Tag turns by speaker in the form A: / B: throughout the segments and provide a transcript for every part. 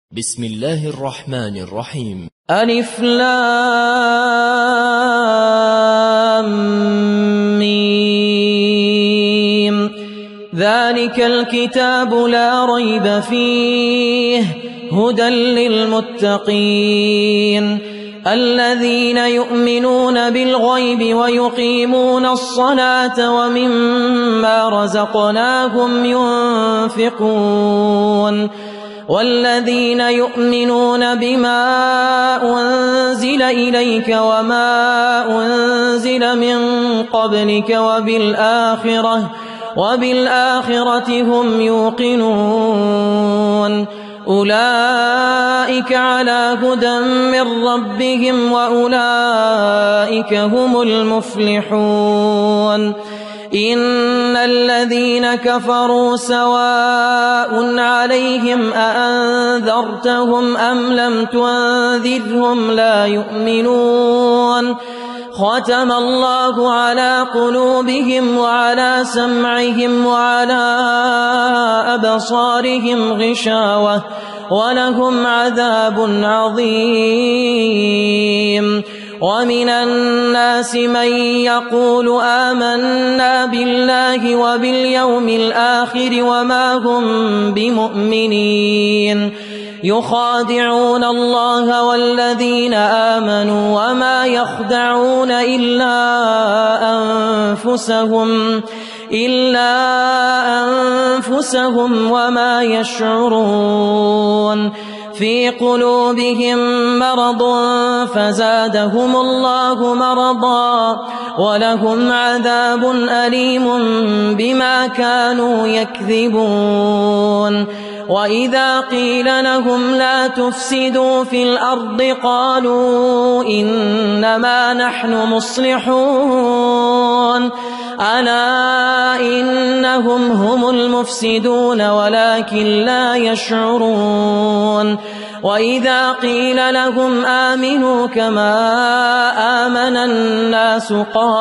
A: بسم الله الرحمن الرحيم.
B: ألف لام ميم. ذلك الكتاب لا ريب فيه هدى للمتقين الذين يؤمنون بالغيب ويقيمون الصلاة ومما رزقناهم ينفقون والذين يؤمنون بما أنزل إليك وما أنزل من قبلك وبالآخرة هم يوقنون أولئك على هدى من ربهم وأولئك هم المفلحون إن الذين كفروا سواء عليهم أأنذرتهم أم لم تنذرهم لا يؤمنون ختم الله على قلوبهم وعلى سمعهم وعلى أبصارهم غشاوة ولهم عذاب عظيم ومن الناس من يقول آمنا بالله وباليوم الآخر وما هم بمؤمنين يخادعون الله والذين آمنوا وما يخدعون إلا أنفسهم وما يشعرون في قلوبهم مرض فزادهم الله مرضا ولهم عذاب أليم بما كانوا يكذبون وإذا قيل لهم لا تفسدوا في الأرض قالوا إنما نحن مصلحون ألا إنهم هم المفسدون ولكن لا يشعرون وإذا قيل لهم آمنوا كما آمن الناس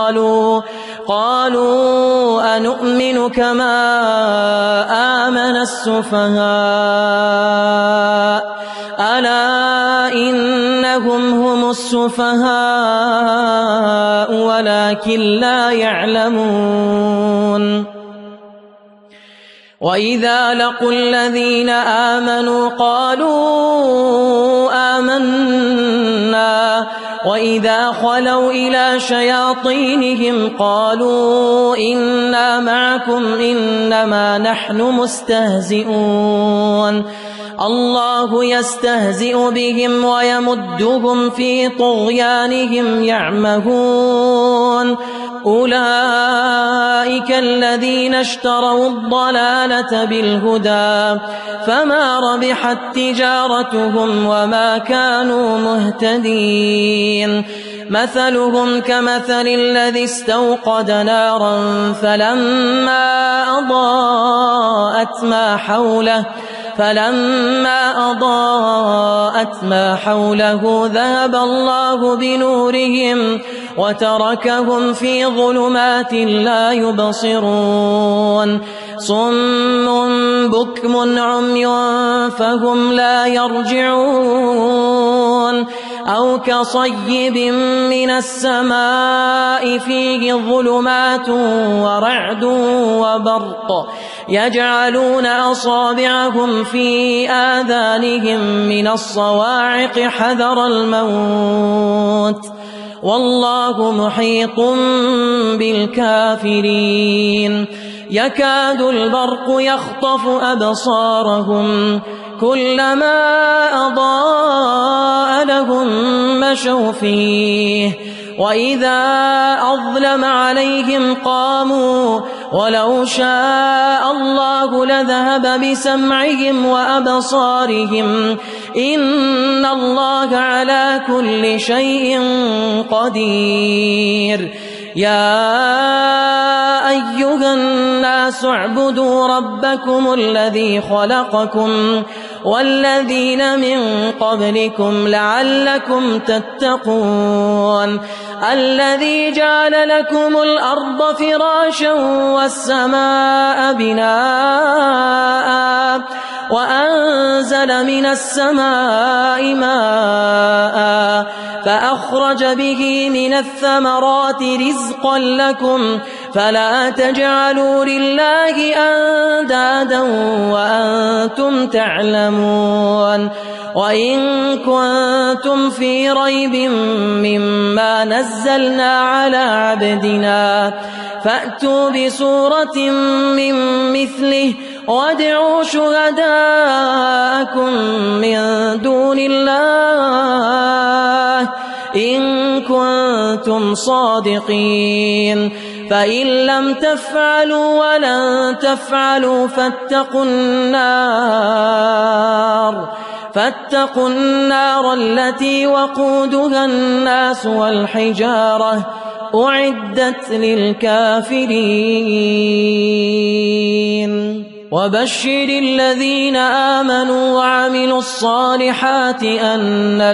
B: قالوا أنؤمن كما آمن السفهاء ألا إنهم هم السفهاء ولكن لا يعلمون وإذا لقوا الذين آمنوا قالوا آمنا وإذا خلوا إلى شياطينهم قالوا إنا معكم إنما نحن مستهزئون الله يستهزئ بهم ويمدهم في طغيانهم يعمهون أولئك الذين اشتروا الضلالة بالهدى فما ربحت تجارتهم وما كانوا مهتدين مثلهم كمثل الذي استوقد نارا فلما أضاءت ما حوله ذهب الله بنورهم وتركهم في ظلمات لا يبصرون صم بكم عمي فهم لا يرجعون أو كصيب من السماء فيه ظلمات ورعد وبرق يجعلون أصابعهم في آذانهم من الصواعق حذر الموت والله محيط بالكافرين يكاد البرق يخطف أبصارهم كلما أضاء لهم مشوا فيه وإذا أظلم عليهم قاموا ولو شاء الله لذهب بسمعهم وأبصارهم إن الله على كل شيء قدير يا أيها الناس اعبدوا ربكم الذي خلقكم والذين من قبلكم لعلكم تتقون الذي جعل لكم الأرض فراشا والسماء بناء وأنزل من السماء ماء فأخرج به من الثمرات رزقا لكم فلا تجعلوا لله أندادا وأنتم تعلمون وإن كنتم في ريب مما نزلنا على عبدنا فأتوا بسورة من مثله وادعوا شهداءكم من دون الله إن كنتم صادقين فإن لم تفعلوا ولن تفعلوا فاتقوا النار التي وقودها الناس والحجارة أعدت للكافرين وبشر الذين آمنوا وعملوا الصالحات أن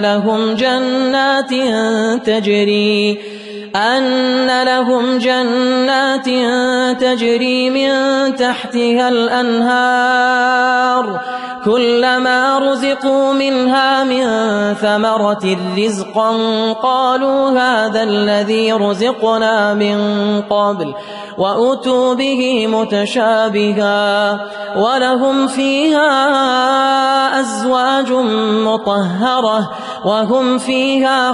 B: لهم جنات تجري من تحتها الأنهار كلما رزقوا منها من ثمرة رزقا قالوا هذا الذي رزقنا من قبل وأتوا به متشابها ولهم فيها أزواج مطهرة وهم فيها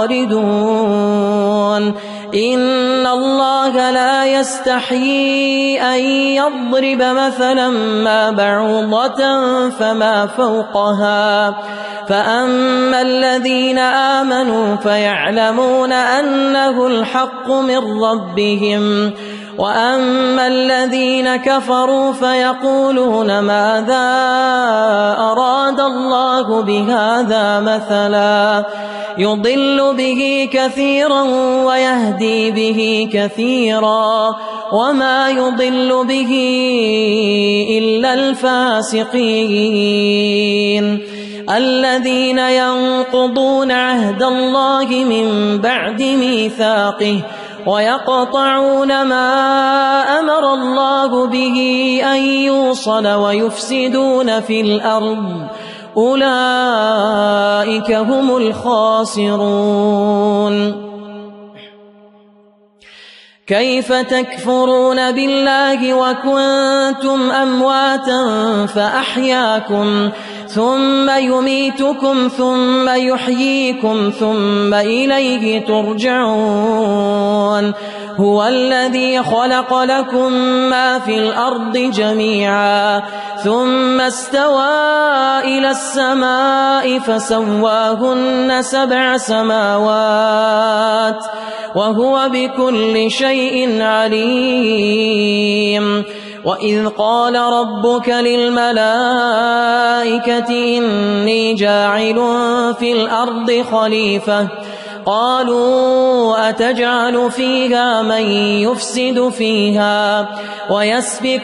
B: خالدون إن الله لا يستحيي أن يضرب مثلا ما بعوضة فما فوقها فأما الذين آمنوا فيعلمون أنه الحق من ربهم وأما الذين كفروا فيقولون ماذا أراد الله بهذا مثلا يضل به كثيرا ويهدي به كثيرا وما يضل به إلا الفاسقين الذين ينقضون عهد الله من بعد ميثاقه ويقطعون ما أمر الله به أن يوصل ويفسدون في الأرض أولئك هم الخاسرون كيف تكفرون بالله وكنتم أمواتا فأحياكم ثم يميتكم ثم يحييكم ثم إليه ترجعون هو الذي خلق لكم ما في الأرض جميعا ثم استوى إلى السماء فسواهن 7 سماوات وهو بكل شيء عليم وإذ قال ربك للملائكة إني جاعل في الأرض خليفة قالوا أتجعل فيها من يفسد فيها ويسفك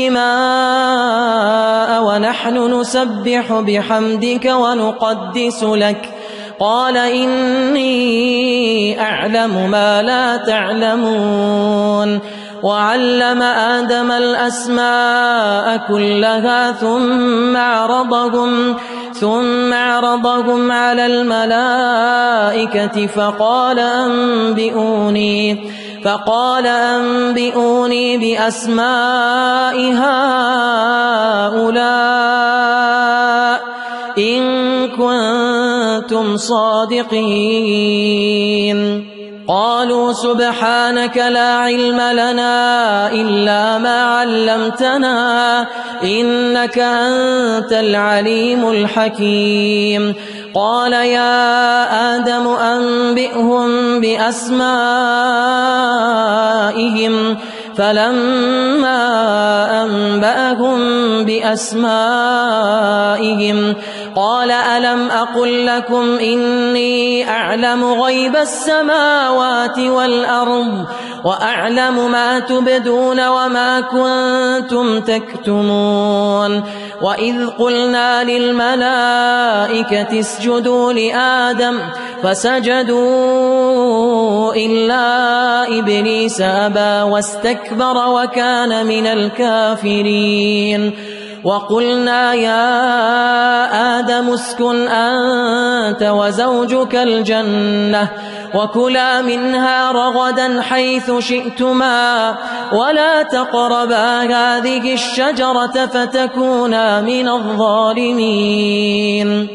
B: الدماء ونحن نسبح بحمدك ونقدس لك قال إني أعلم ما لا تعلمون وعلم آدم الأسماء كلها ثم عرضهم على الملائكة فقال أنبئوني بأسماء هؤلاء إن كنتم صادقين قالوا سبحانك لا علم لنا إلا ما علمتنا إنك أنت العليم الحكيم قال يا آدم أنبئهم بأسمائهم فلما أنبأهم بأسمائهم قال ألم أقل لكم إني أعلم غيب السماوات والأرض وأعلم ما تبدون وما كنتم تكتمون وإذ قلنا للملائكة اسجدوا لآدم فسجدوا إلا إبليس أبى واستكبر وكان من الكافرين وقلنا يا آدم اسكن أنت وزوجك الجنة وكلا منها رغدا حيث شئتما ولا تقربا هذه الشجرة فتكونا من الظالمين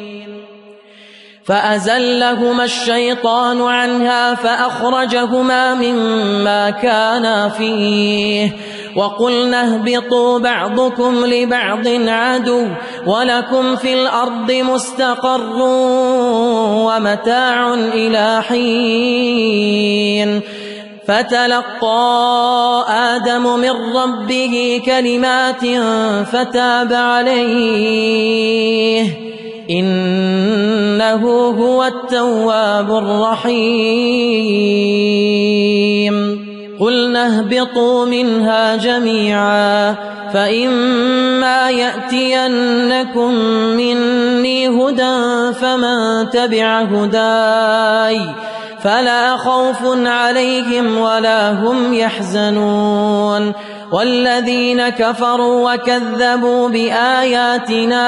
B: فأزلهما الشيطان عنها فأخرجهما مما كانا فيه وقلنا اهبطوا بعضكم لبعض عدو ولكم في الأرض مستقر ومتاع إلى حين فتلقى آدم من ربه كلمات فتاب عليه إنه هو التواب الرحيم قلنا اهبطوا منها جميعا فإما يأتينكم مني هدى فمن تبع هداي فلا خوف عليهم ولا هم يحزنون والذين كفروا وكذبوا بآياتنا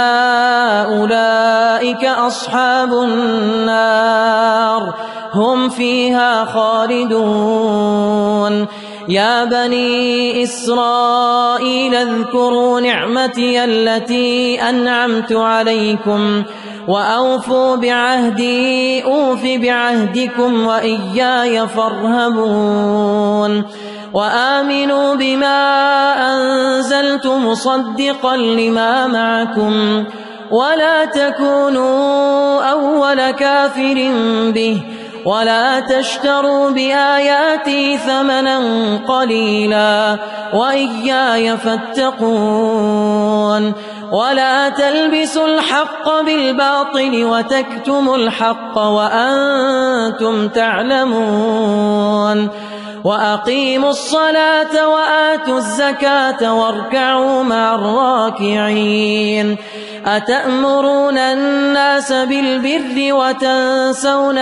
B: أولئك أصحاب النار هم فيها خالدون يا بني إسرائيل اذكروا نعمتي التي أنعمت عليكم وأوفوا بعهدي أوف بعهدكم وإياي فارهبون وآمنوا بما أنزلت مصدقا لما معكم ولا تكونوا أول كافر به ولا تشتروا بآياتي ثمنا قليلا وإياي فاتقون ولا تلبسوا الحق بالباطل وتكتموا الحق وأنتم تعلمون وأقيموا الصلاة وآتوا الزكاة واركعوا مع الراكعين أتأمرون الناس بالبر وتنسون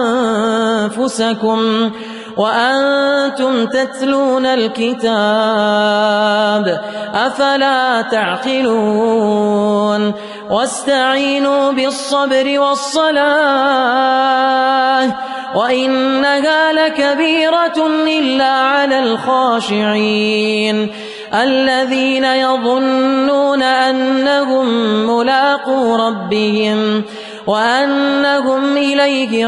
B: أنفسكم وأنتم تتلون الكتاب أفلا تعقلون واستعينوا بالصبر والصلاة وإنها لكبيرة إلا على الخاشعين الذين يظنون أنهم ملاقو ربهم وأنهم إليه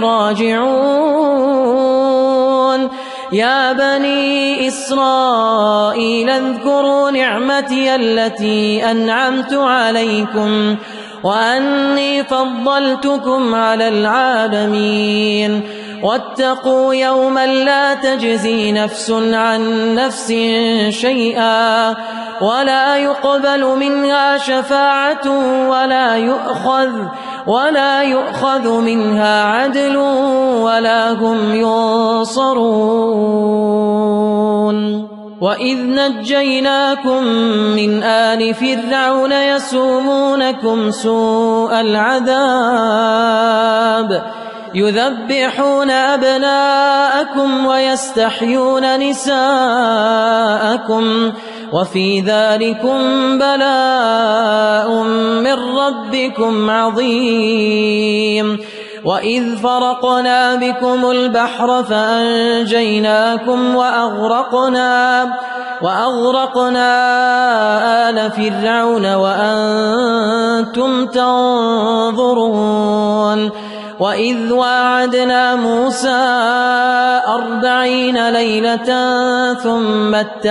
B: راجعون يا بني إسرائيل اذكروا نعمتي التي أنعمت عليكم وأني فضلتكم على العالمين واتقوا يوما لا تجزي نفس عن نفس شيئا ولا يقبل منها شفاعة ولا يؤخذ منها عدل ولا هم ينصرون وإذ نجيناكم من آل فرعون يسومونكم سوء العذاب يذبحون أبناءكم ويستحيون نساءكم وفي ذلكم بلاء من ربكم عظيم وإذ فرقنا بكم البحر فأنجيناكم وأغرقنا آل فرعون وأنتم تنظرون وإذ واعدنا موسى 40 ليلة ثم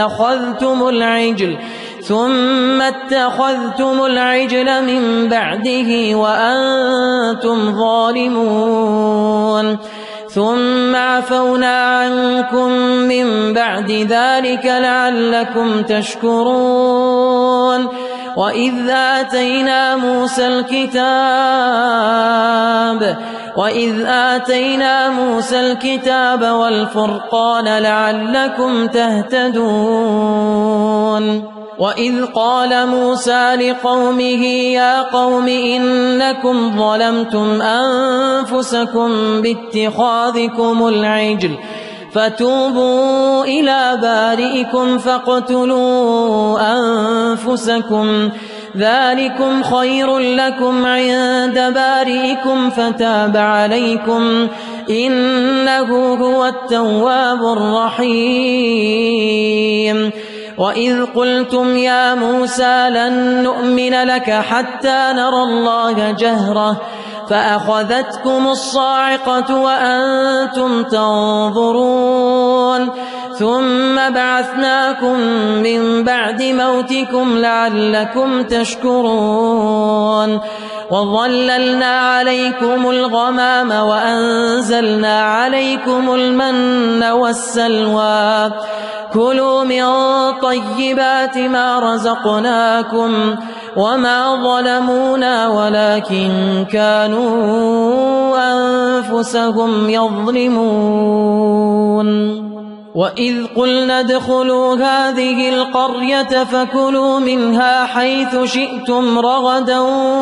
B: اتخذتم العجل من بعده وأنتم ظالمون ثم عفونا عنكم من بعد ذلك لعلكم تشكرون وإذ آتينا موسى الكتاب والفرقان لعلكم تهتدون وإذ قال موسى لقومه يا قوم إنكم ظلمتم أنفسكم باتخاذكم العجل فتوبوا إلى بارئكم فاقتلوا أنفسكم ذلكم خير لكم عند بارئكم فتاب عليكم إنه هو التواب الرحيم وإذ قلتم يا موسى لن نؤمن لك حتى نرى الله جهرة فأخذتكم الصاعقة وأنتم تنظرون ثم بعثناكم من بعد موتكم لعلكم تشكرون وظللنا عليكم الغمام وأنزلنا عليكم المن والسلوى كلوا من طيبات ما رزقناكم وما ظلمونا ولكن كانوا أنفسهم يظلمون وإذ قلنا ادخلوا هذه القرية فكلوا منها حيث شئتم رغدا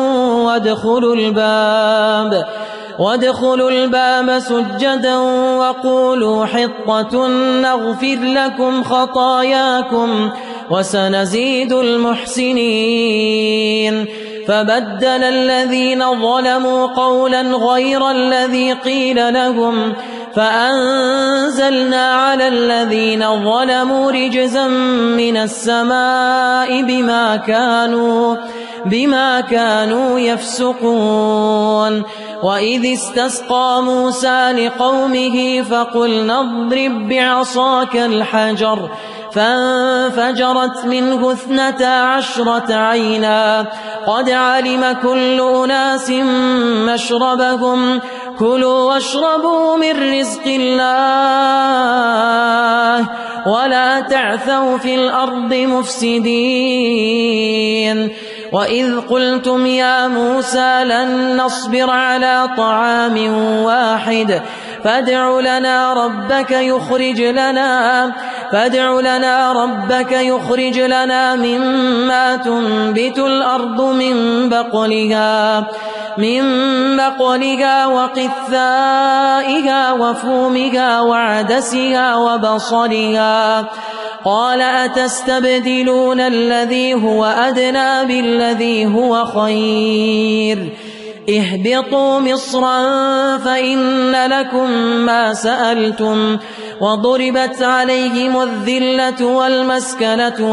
B: وادخلوا الباب سجدا وقولوا حطة نغفر لكم خطاياكم وسنزيد المحسنين فبدل الذين ظلموا قولا غير الذي قيل لهم فأنزلنا على الذين ظلموا رجزا من السماء بما كانوا يفسقون وإذ استسقى موسى لقومه فقلنا اضرب بعصاك الحجر فانفجرت منه 12 عينا قد علم كل أناس مشربهم كلوا واشربوا من رزق الله ولا تعثوا في الأرض مفسدين وإذ قلتم يا موسى لن نصبر على طعام واحد فادع لنا ربك يخرج لنا مما تنبت الأرض من بقلها وقثائها وفومها وعدسها وبصلها قال أتستبدلون الذي هو أدنى بالذي هو خير اهبطوا مصرا فإن لكم ما سألتم وضربت عليهم الذلة والمسكنة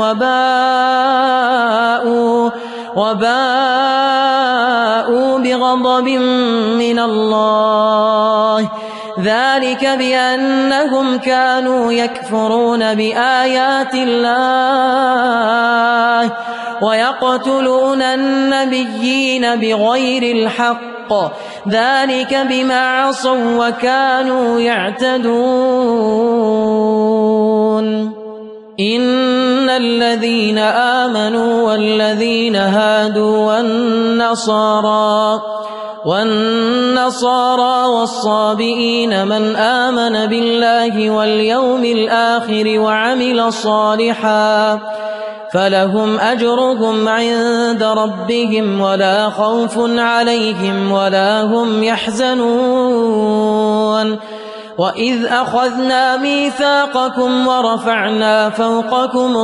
B: وباءوا بغضب من الله ذلك بأنهم كانوا يكفرون بآيات الله ويقتلون النبيين بغير الحق ذلك بما عصوا وكانوا يعتدون إن الذين آمنوا والذين هادوا والنصارى والصابئين من آمن بالله واليوم الآخر وعمل صالحا فلهم أجرهم عند ربهم ولا خوف عليهم ولا هم يحزنون وإذ أخذنا ميثاقكم ورفعنا فوقكم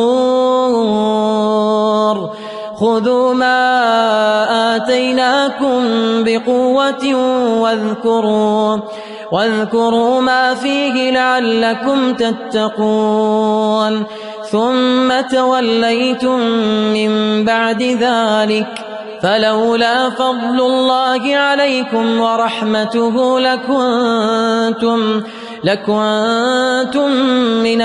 B: الطور خذوا ما آتيناكم بقوة واذكروا ما فيه لعلكم تتقون ثم توليتم من بعد ذلك فلولا فضل الله عليكم ورحمته لكنتم من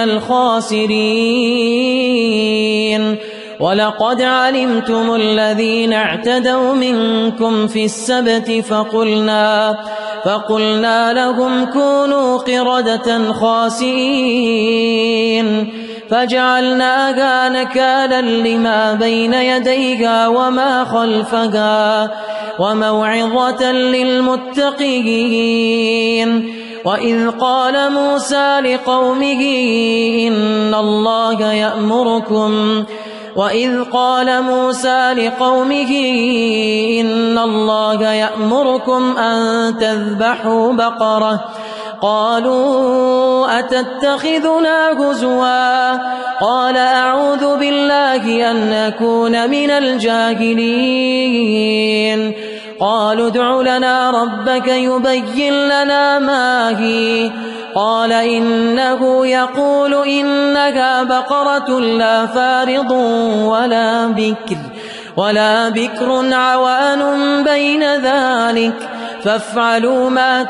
B: الخاسرين ولقد علمتم الذين اعتدوا منكم في السبت فقلنا لهم كونوا قردة خاسئين فجعلناها نكالا لما بين يديها وما خلفها وموعظة للمتقين وإذ قال موسى لقومه إن الله يأمركم أن تذبحوا بقرة قالوا أتتخذنا هزوا قال أعوذ بالله أن أكون من الجاهلين قالوا ادع لنا ربك يبين لنا ما هي قال إنه يقول إنها بقرة لا فارض ولا بكر عوان بين ذلك فافعلوا ما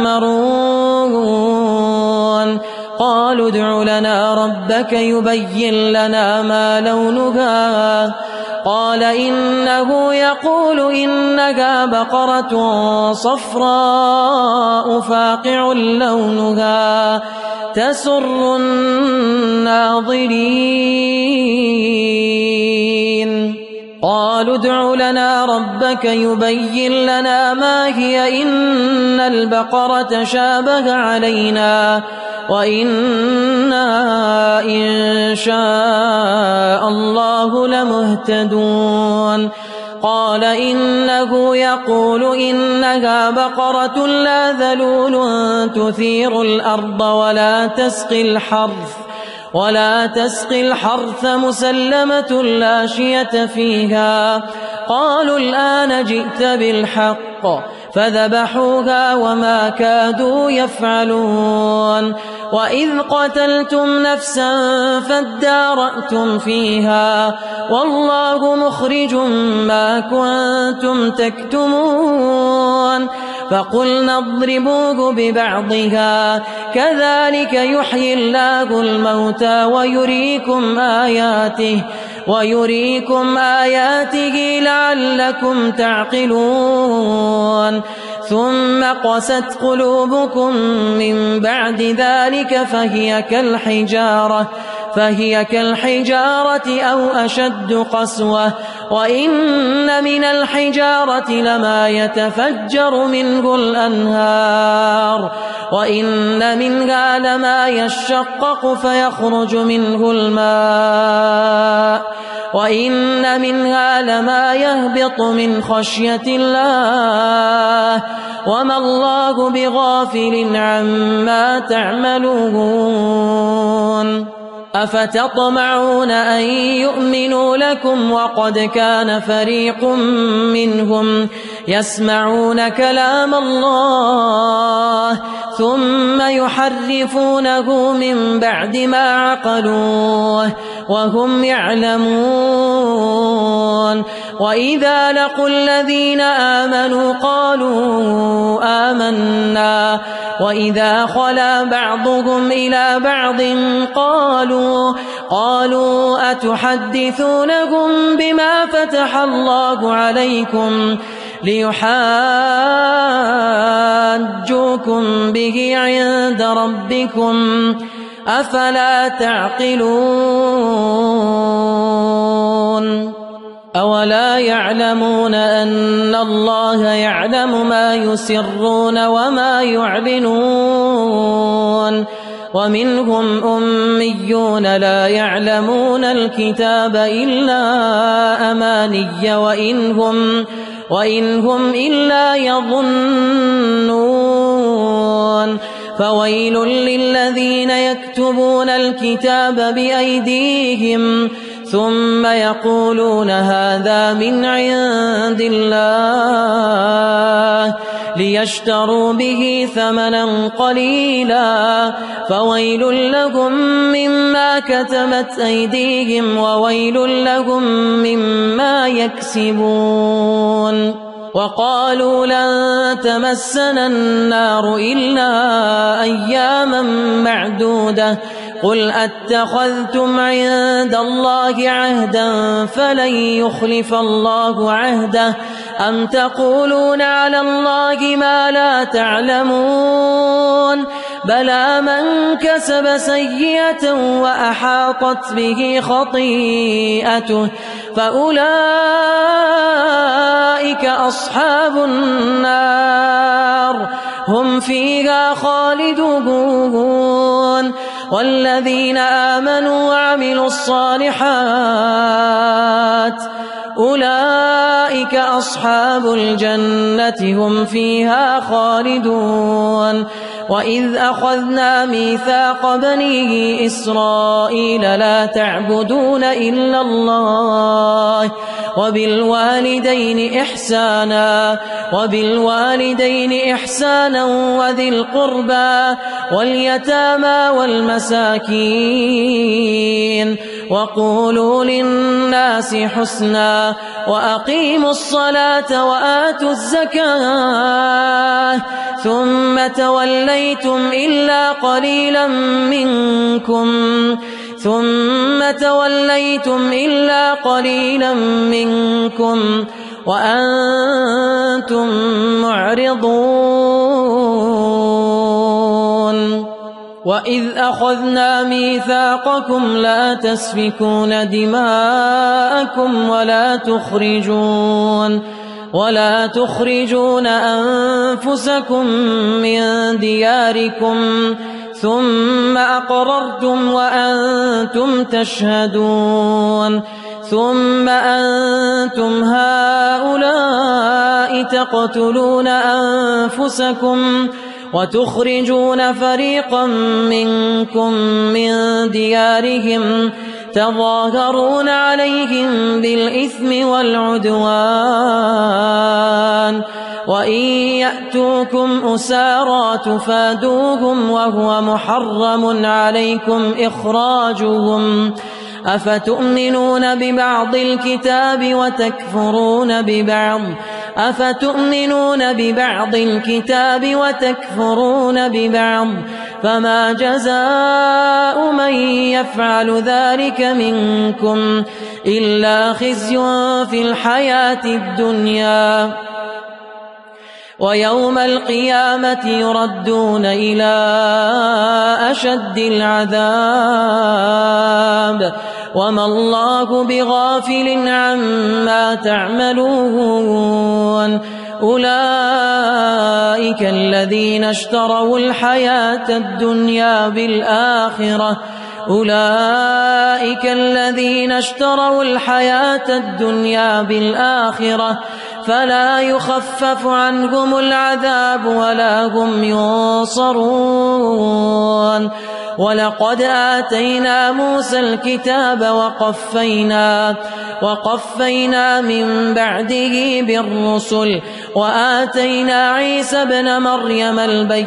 B: تؤمرون قالوا ادع لنا ربك يبين لنا ما لونها قال إنه يقول إنها بقرة صفراء فاقع لونها تسر الناظرين قالوا ادع لنا ربك يبين لنا ما هي إن البقرة شابه علينا وإنا إن شاء الله لمهتدون قال إنه يقول إنها بقرة لا ذلول تثير الأرض ولا تسقي الحرث مسلمة لا شية فيها قالوا الآن جئت بالحق فذبحوها وما كادوا يفعلون وإذ قتلتم نفسا فادارأتم فيها والله مخرج ما كنتم تكتمون فقلنا اضربوه ببعضها كذلك يحيي الله الموتى ويريكم آياته لعلكم تعقلون ثم قست قلوبكم من بعد ذلك فهي كالحجارة أو أشد قسوة وإن من الحجارة لما يتفجر منه الأنهار وإن منها لما يشقق فيخرج منه الماء وإن منها لما يهبط من خشية الله وما الله بغافل عما تعملون أفتطمعون أن يؤمنوا لكم وقد كان فريق منهم يسمعون كلام الله ثم يحرفونه من بعد ما عقلوه وهم يعلمون وإذا لقوا الذين آمنوا قالوا آمنا وإذا خلا بعضهم إلى بعض قالوا أتحدثونهم بما فتح الله عليكم ليحاجوكم به عند ربكم أفلا تعقلون أولا يعلمون أن الله يعلم ما يسرون وما يعلنون ومنهم أميون لا يعلمون الكتاب إلا أماني وإن هم إلا يظنون فويل للذين يكتبون الكتاب بأيديهم ثم يقولون هذا من عند الله ليشتروا به ثمنا قليلا فويل لهم مما كتبت أيديهم وويل لهم مما يكسبون وقالوا لن تمسنا النار إلا أياما معدودة قل أتخذتم عند الله عهدا فلن يخلف الله عهده أم تقولون على الله ما لا تعلمون بلى من كسب سيئة وأحاطت به خطيئته فأولئك أصحاب النار هم فيها خالدون والذين آمنوا وعملوا الصالحات أولئك أصحاب الجنة هم فيها خالدون وإذ أخذنا ميثاق بني إسرائيل لا تعبدون إلا الله وبالوالدين إحسانا وذي القربى واليتامى والمساكين وقولوا للناس حسنا وأقيموا الصلاة وآتوا الزكاة ثم توليتم إلا قليلا منكم وأنتم معرضون وإذ أخذنا ميثاقكم لا تسفكون دماءكم ولا تخرجون أنفسكم من دياركم ثم أقررتم وأنتم تشهدون ثم أنتم هؤلاء تقتلون أنفسكم وتخرجون فريقا منكم من ديارهم تظاهرون عليهم بالإثم والعدوان وإن يأتوكم أسارى تفادوهم وهو محرم عليكم إخراجهم أفتؤمنون ببعض الكتاب وتكفرون ببعض فما جزاء من يفعل ذلك منكم إلا خزي في الحياة الدنيا ويوم القيامة يردون إلى أشد العذاب وما الله بغافل عما تعملون أولئك الذين اشتروا الحياة الدنيا بالآخرة فلا يخفف عنهم العذاب ولا هم ينصرون ولقد آتينا موسى الكتاب وقفينا من بعده بالرسل وآتينا عيسى ابن مريم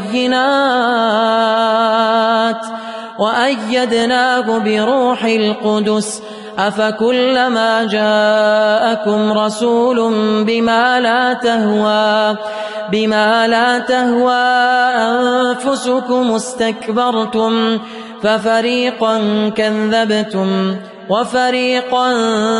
B: البينات وأيدناه بروح القدس أفكلما جاءكم رسول بما لا تهوى أنفسكم استكبرتم ففريقا كذبتم وفريقا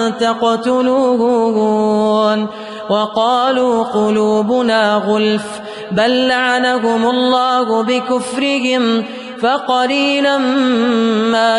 B: تقتلون وقالوا قلوبنا غلف بل لعنهم الله بكفرهم فقليلا ما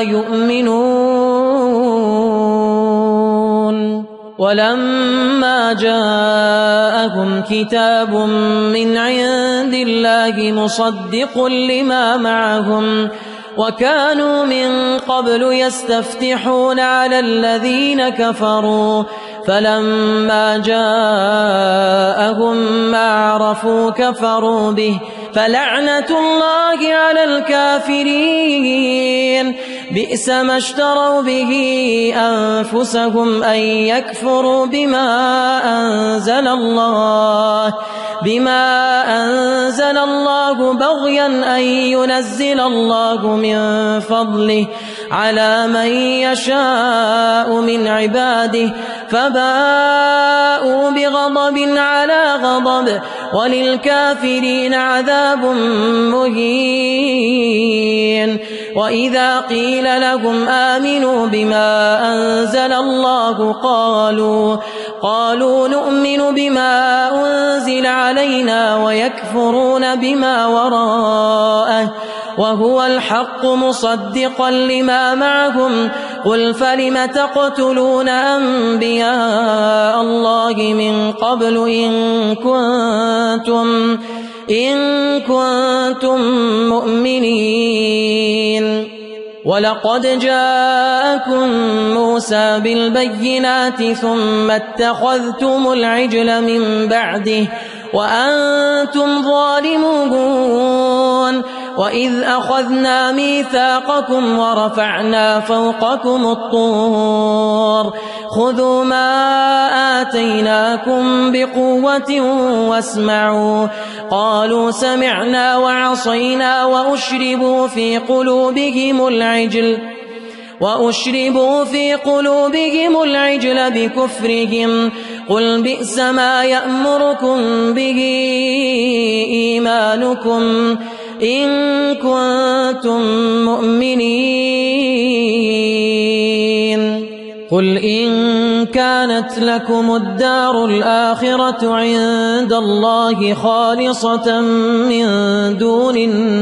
B: يؤمنون ولما جاءهم كتاب من عند الله مصدق لما معهم وكانوا من قبل يستفتحون على الذين كفروا فلما جاءهم ما عرفوا كفروا به فلعنة الله على الكافرين بئس ما اشتروا به أنفسهم أن يكفروا بما أنزل الله بغيا أن ينزل الله من فضله على من يشاء من عباده فباءوا بغضب على غضب وللكافرين عذاب مهين وإذا قيل لهم آمنوا بما أنزل الله قالوا نؤمن بما أنزل علينا ويكفرون بما وراءه وهو الحق مصدقا لما معهم قل فلم تقتلون أنبياء الله من قبل إن كنتم مؤمنين ولقد جاءكم موسى بالبينات ثم اتخذتم العجل من بعده وأنتم ظالمون وإذ أخذنا ميثاقكم ورفعنا فوقكم الطور خذوا ما آتيناكم بقوة واسمعوا قالوا سمعنا وعصينا وأشربوا في قلوبهم العجل بكفرهم قل بئس ما يأمركم به إيمانكم إن كنتم مؤمنين قل إن كانت لكم الدار الآخرة عند الله خالصة من دون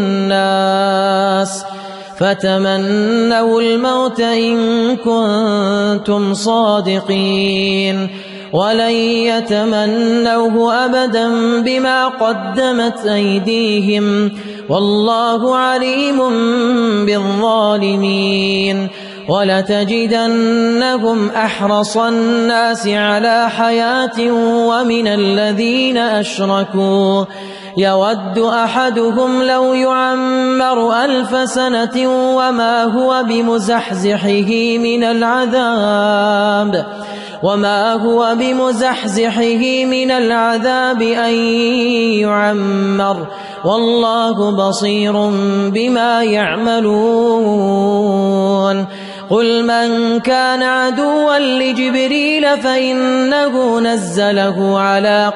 B: الناس فتمنوا الموت إن كنتم صادقين ولن يتمنوه أبدا بما قدمت أيديهم والله عليم بالظالمين ولتجدنهم أحرص الناس على حياة ومن الذين أشركوا يود أحدهم لو يعمر 1000 سنة وما هو بمزحزحه من العذاب أن يعمر والله بصير بما يعملون قل من كان عدوا لجبريل فإنه نزله على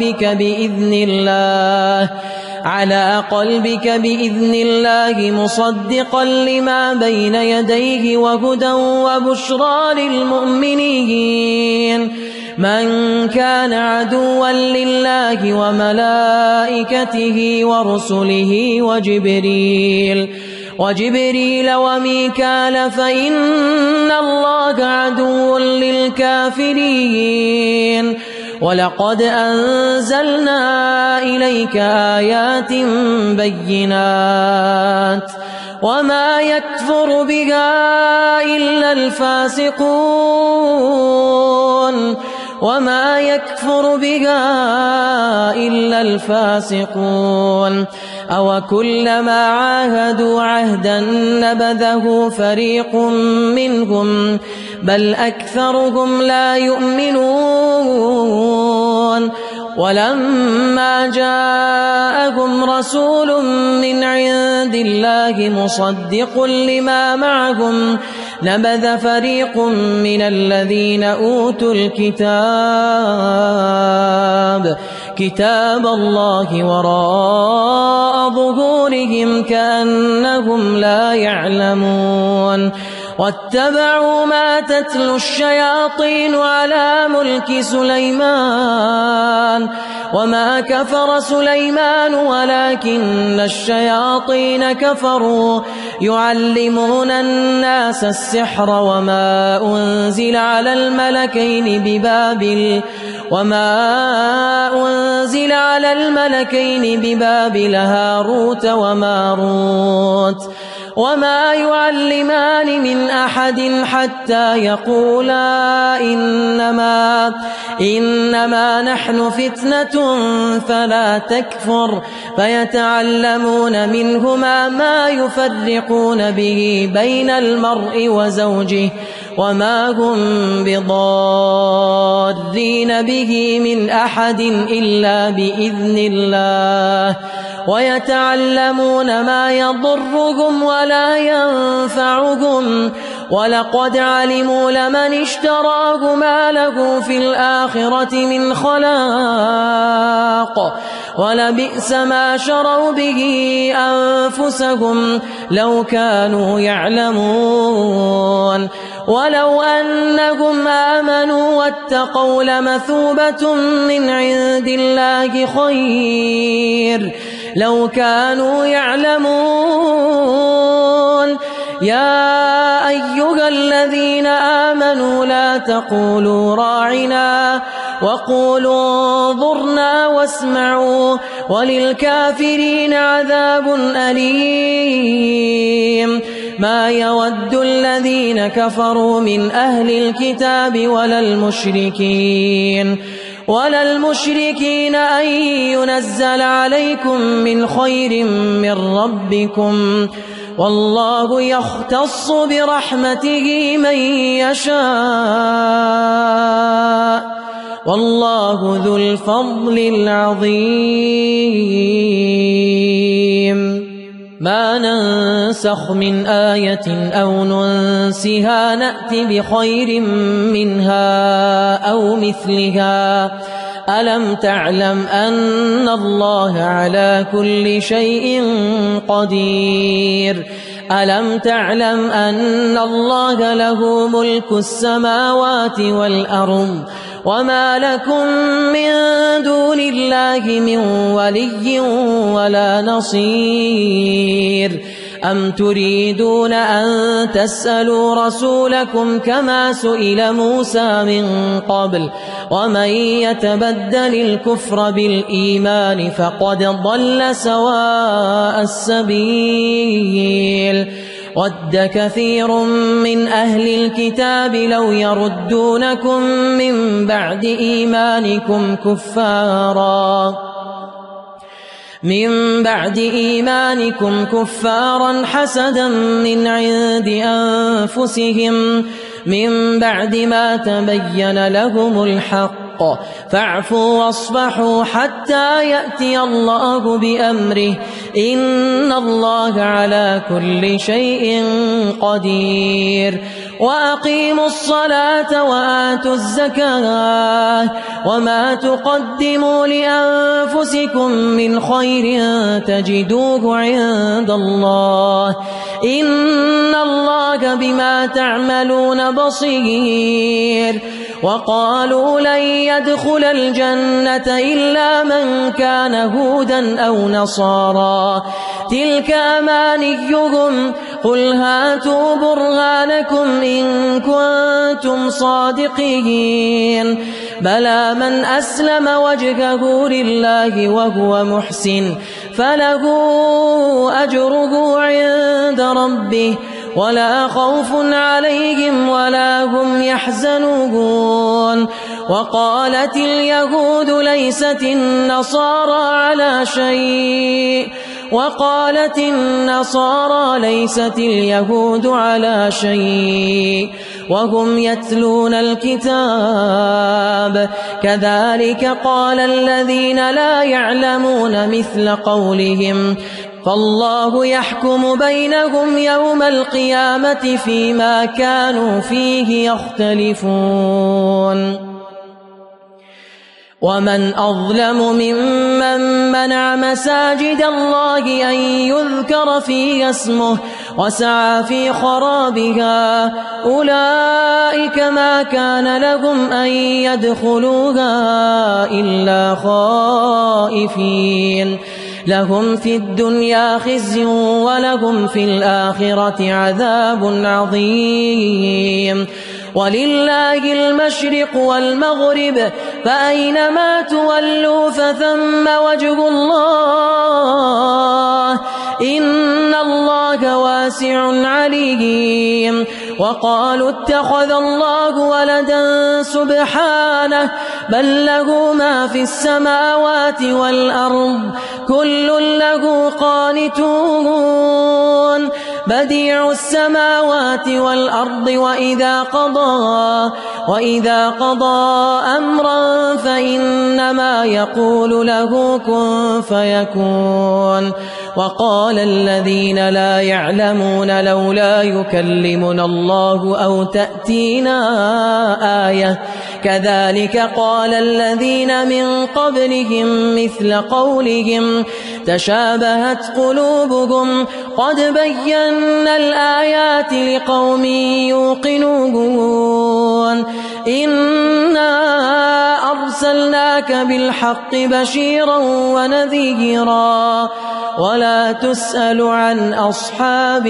B: قلبك بإذن الله مصدقا لما بين يديه وهدى وبشرى للمؤمنين من كان عدوا لله وملائكته ورسله وجبريل وميكال فإن الله عدو للكافرين ولقد أنزلنا إليك آيات بينات وما يكفر بها إلا الفاسقون أو كلما عاهدوا عهدا نبذه فريق منهم بل أكثرهم لا يؤمنون ولما جاءهم رسول من عند الله مصدق لما معهم نبذ فريق من الذين أوتوا كتاب الله وراء ظهورهم كأنهم لا يعلمون واتبعوا ما تتلو الشياطين على ملك سليمان وما كفر سليمان ولكن الشياطين كفروا يعلمون الناس السحر وما أنزل على الملكين ببابل هاروت وماروت وما يعلمان من أحد حتى يقولا إنما نحن فتنة فلا تكفر فيتعلمون منهما ما يفرقون به بين المرء وزوجه وما هم بضارين به من أحد إلا بإذن الله ويتعلمون ما يضرهم ولا ينفعهم ولقد علموا لمن اشتراه ما له في الآخرة من خلاق ولبئس ما شروا به أنفسهم لو كانوا يعلمون ولو أنهم آمنوا واتقوا لمثوبة من عند الله خير لو كانوا يعلمون يا أيها الذين آمنوا لا تقولوا راعنا وقولوا انظرنا واسمعوا وللكافرين عذاب أليم ما يود الذين كفروا من أهل الكتاب ولا المشركين أن ينزل عليكم من خير من ربكم والله يختص برحمته من يشاء والله ذو الفضل العظيم ما ننسخ من آية أو ننسها نأت بخير منها أو مثلها ألم تعلم أن الله على كل شيء قدير ألم تعلم أن الله له ملك السماوات والأرض وما لكم من دون الله من ولي ولا نصير أم تريدون أن تسألوا رسولكم كما سئل موسى من قبل ومن يتبدل الكفر بالإيمان فقد ضل سواء السبيل ود كثير من أهل الكتاب لو يردونكم من بعد إيمانكم كفارا حسدا من عند أنفسهم من بعد ما تبين لهم الحق فاعفوا واصفحوا حتى يأتي الله بأمره إن الله على كل شيء قدير وأقيموا الصلاة وآتوا الزكاة وما تقدموا لأنفسكم من خير تجدوه عند الله إن الله بما تعملون بصير وقالوا لن يدخل الجنة إلا من كان هودا أو نصارى تلك أمانيهم قل هاتوا برهانكم إن كنتم صادقين بلى من أسلم وجهه لله وهو محسن فله أجره عند ربه ولا خوف عليهم ولا هم يحزنون وقالت اليهود ليست النصارى على شيء وقالت النصارى ليست اليهود على شيء وهم يتلون الكتاب كذلك قال الذين لا يعلمون مثل قولهم فالله يحكم بينهم يوم القيامة فيما كانوا فيه يختلفون ومن أظلم ممن منع مساجد الله أن يذكر فيه اسمه وسعى في خرابها أولئك ما كان لهم أن يدخلوها إلا خائفين لهم في الدنيا خزي ولهم في الآخرة عذاب عظيم ولله المشرق والمغرب فأينما تولوا فثم وجه الله إن الله واسع عليم وقالوا اتخذ الله ولدا سبحانه بل له ما في السماوات والأرض كل له قانتون بديع السماوات والأرض وإذا قضى أمرا فإنما يقول له كن فيكون وقال الذين لا يعلمون لولا يكلمنا الله أو تأتينا آية كذلك قال الذين من قبلهم مثل قولهم تشابهت قلوبهم قد بينا الآيات لقوم يوقنون إنا أرسلناك بالحق بشيرا ونذيرا ولا تسأل عن أصحاب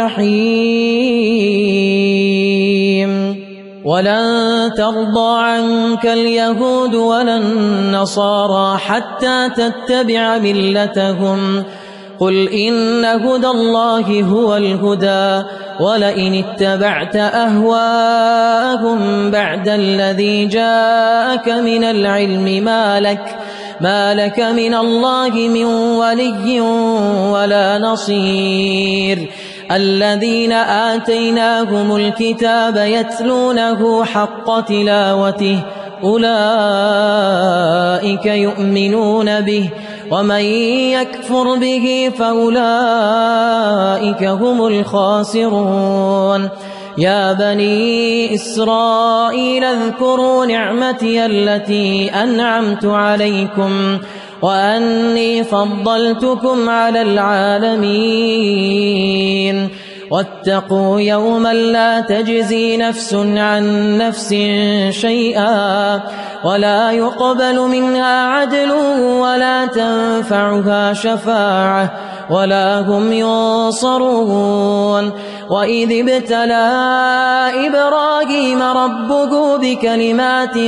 B: الجحيم ولن ترضى عنك اليهود ولا النصارى حتى تتبع ملتهم قل إن هدى الله هو الهدى ولئن اتبعت أهواءهم بعد الذي جاءك من العلم ما لك من الله من ولي ولا نصير الذين آتيناهم الكتاب يتلونه حق تلاوته أولئك يؤمنون به ومن يكفر به فأولئك هم الخاسرون يا بني إسرائيل اذكروا نعمتي التي أنعمت عليكم وأني فضلتكم على العالمين واتقوا يوما لا تجزي نفس عن نفس شيئا ولا يقبل منها عدل ولا تنفعها شفاعة ولا هم ينصرون وإذ ابتلى إبراهيم ربه بكلمات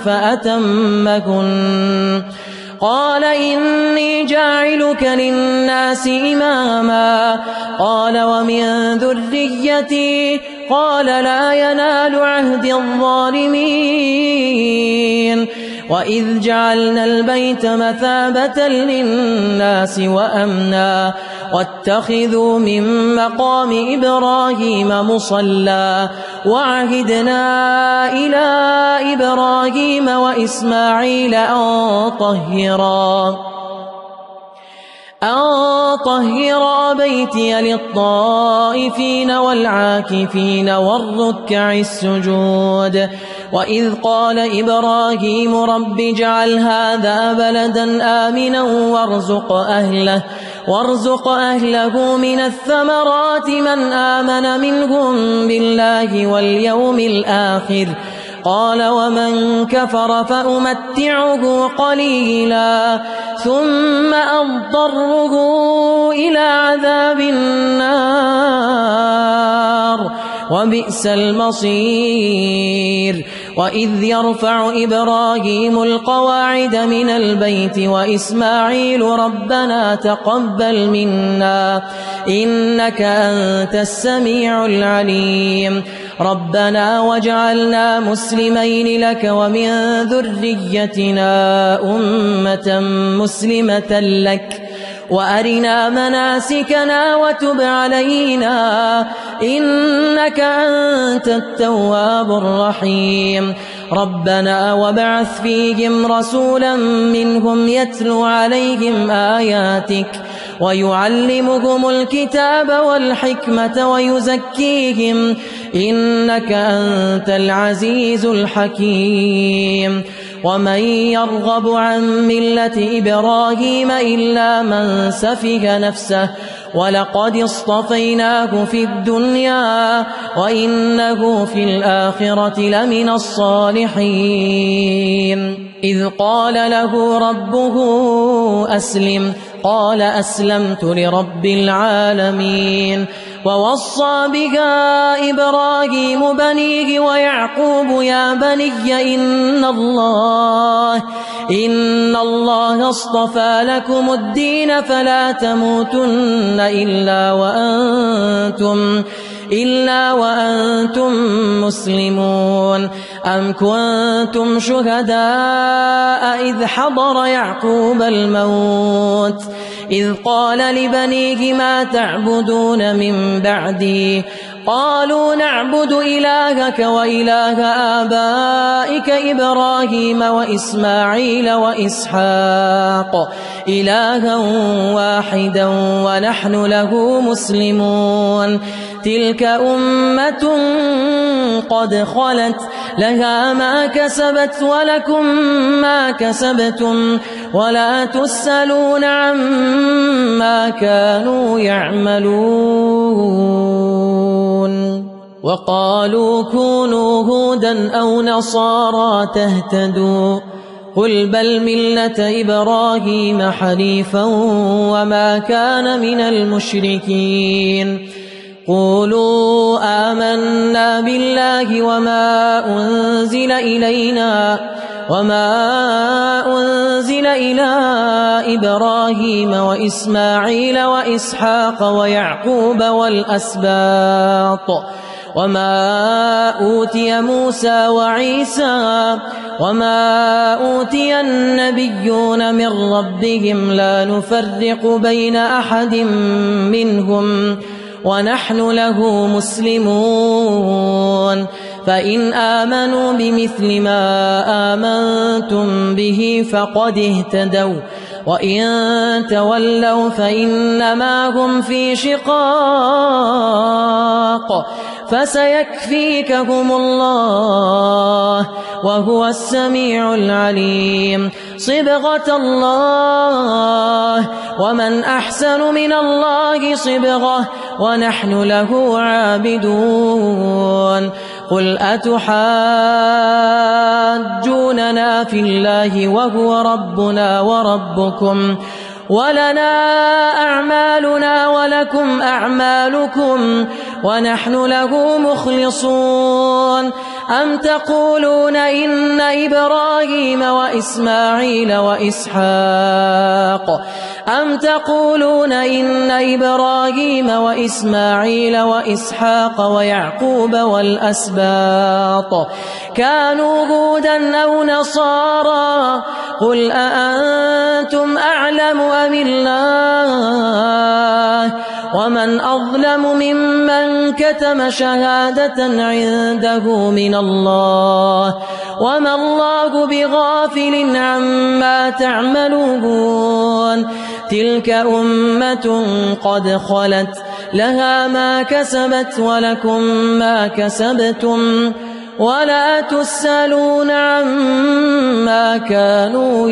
B: فأتمهن قال إني جاعلك للناس إماما قال ومن ذريتي قال لا ينال عهد الظالمين وإذ جعلنا البيت مثابة للناس وأمنا واتخذوا من مقام إبراهيم مصلى وعهدنا إلى إبراهيم وإسماعيل أن طهر بيتي للطائفين والعاكفين والركع السجود وإذ قال إبراهيم رب اجعل هذا بلدا آمنا وارزق أهله من الثمرات من آمن منهم بالله واليوم الآخر قال ومن كفر فأمتعه قليلا ثم أضطره إلى عذاب النار وبئس المصير وإذ يرفع إبراهيم القواعد من البيت وإسماعيل ربنا تقبل منا إنك أنت السميع العليم ربنا واجعلنا مسلمين لك ومن ذريتنا أمة مسلمة لك وأرنا مناسكنا وتب علينا إنك أنت التواب الرحيم ربنا وابعث فيهم رسولا منهم يتلو عليهم آياتك ويعلمهم الكتاب والحكمة ويزكيهم إنك أنت العزيز الحكيم ومن يرغب عن ملة إبراهيم إلا من سفه نفسه ولقد اصطفيناه في الدنيا وإنه في الآخرة لمن الصالحين إذ قال له ربه أسلم قال أسلمت لرب العالمين ووصى بها إبراهيم بنيه ويعقوب يا بني إن الله اصطفى لكم الدين فلا تموتن إلا وأنتم مسلمون أم كنتم شهداء إذ حضر يعقوب الموت إذ قال لبنيه ما تعبدون من بعدي قالوا نعبد إلهك وإله آبائك إبراهيم وإسماعيل وإسحاق إلها واحدا ونحن له مسلمون تلك أمة قد خلت لها ما كسبت ولكم ما كسبتم ولا تسألون عما كانوا يعملون وقالوا كونوا هودا أو نصارى تهتدوا قل بل ملة إبراهيم حنيفا وما كان من المشركين قولوا آمنا بالله وما أنزل إلينا وما أنزل إلى إبراهيم وإسماعيل وإسحاق ويعقوب والأسباط وما أوتي موسى وعيسى وما أوتي النبيون من ربهم لا نفرق بين أحد منهم ونحن له مسلمون فإن آمنوا بمثل ما آمنتم به فقد اهتدوا وإن تولوا فإنما هم في شقاق فسيكفيكهم الله وهو السميع العليم صبغة الله ومن أحسن من الله صبغة ونحن له عابدون قل أتحاجوننا في الله وهو ربنا وربكم ولنا أعمالنا ولكم أعمالكم ونحن له مخلصون أم تقولون إن إبراهيم وإسماعيل وإسحاق ويعقوب والأسباط كانوا هودا أو نصارى قل أأنتم أعلم أم الله ومن أظلم ممن كتم شهادة عنده من الله وما الله بغافل عما تعملون تلك أمة قد خلت لها ما كسبت ولكم ما كسبتم ولا تسألون عما كانوا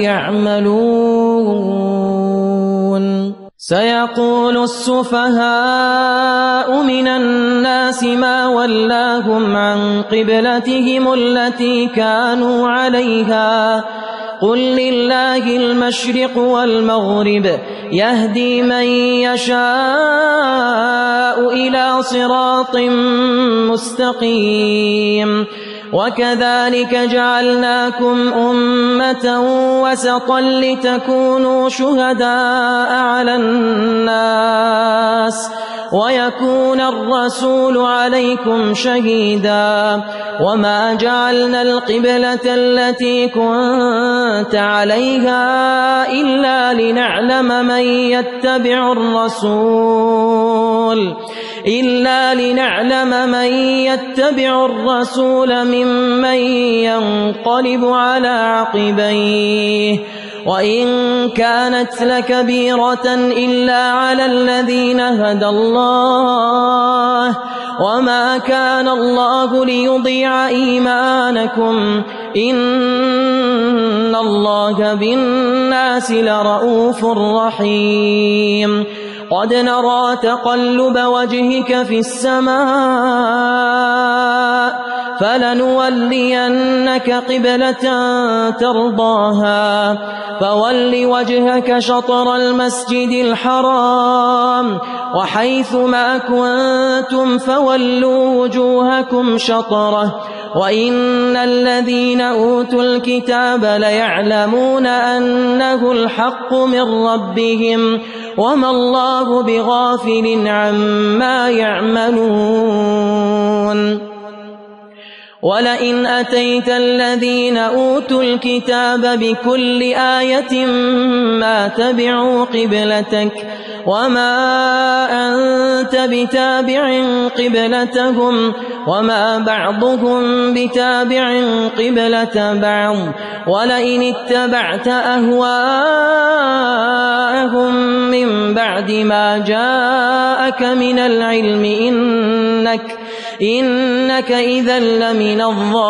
B: يعملون سيقول السفهاء من الناس ما ولاهم عن قبلتهم التي كانوا عليها قل لله المشرق والمغرب يهدي من يشاء إلى صراط مستقيم وكذلك جعلناكم أمة وسطا لتكونوا شهداء على الناس ويكون الرسول عليكم شهيدا وما جعلنا القبلة التي كنت عليها إلا لنعلم من يتبع الرسول ممن ينقلب على عقبيه وإن كانت لكبيرة إلا على الذين هدى الله وما كان الله ليضيع إيمانكم إن الله بالناس لرؤوف رحيم قد نرى تقلب وجهك في السماء فلنولينك قبلة ترضاها فول وجهك شطر المسجد الحرام وحيث ما كنتم فولوا وجوهكم شطره وإن الذين أوتوا الكتاب ليعلمون أنه الحق من ربهم وما الله بغافل عما يعملون ولئن أتيت الذين أوتوا الكتاب بكل آية ما تبعوا قبلتك وما أنت بتابع قبلتهم وما بعضهم بتابع قبلة بعض ولئن اتبعت أهواءهم من بعد ما جاءك من العلم إنك إذا لمن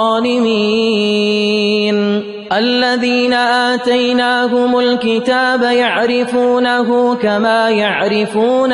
B: الظالمين الذين آتيناهم الكتاب يعرفونه كما يعرفون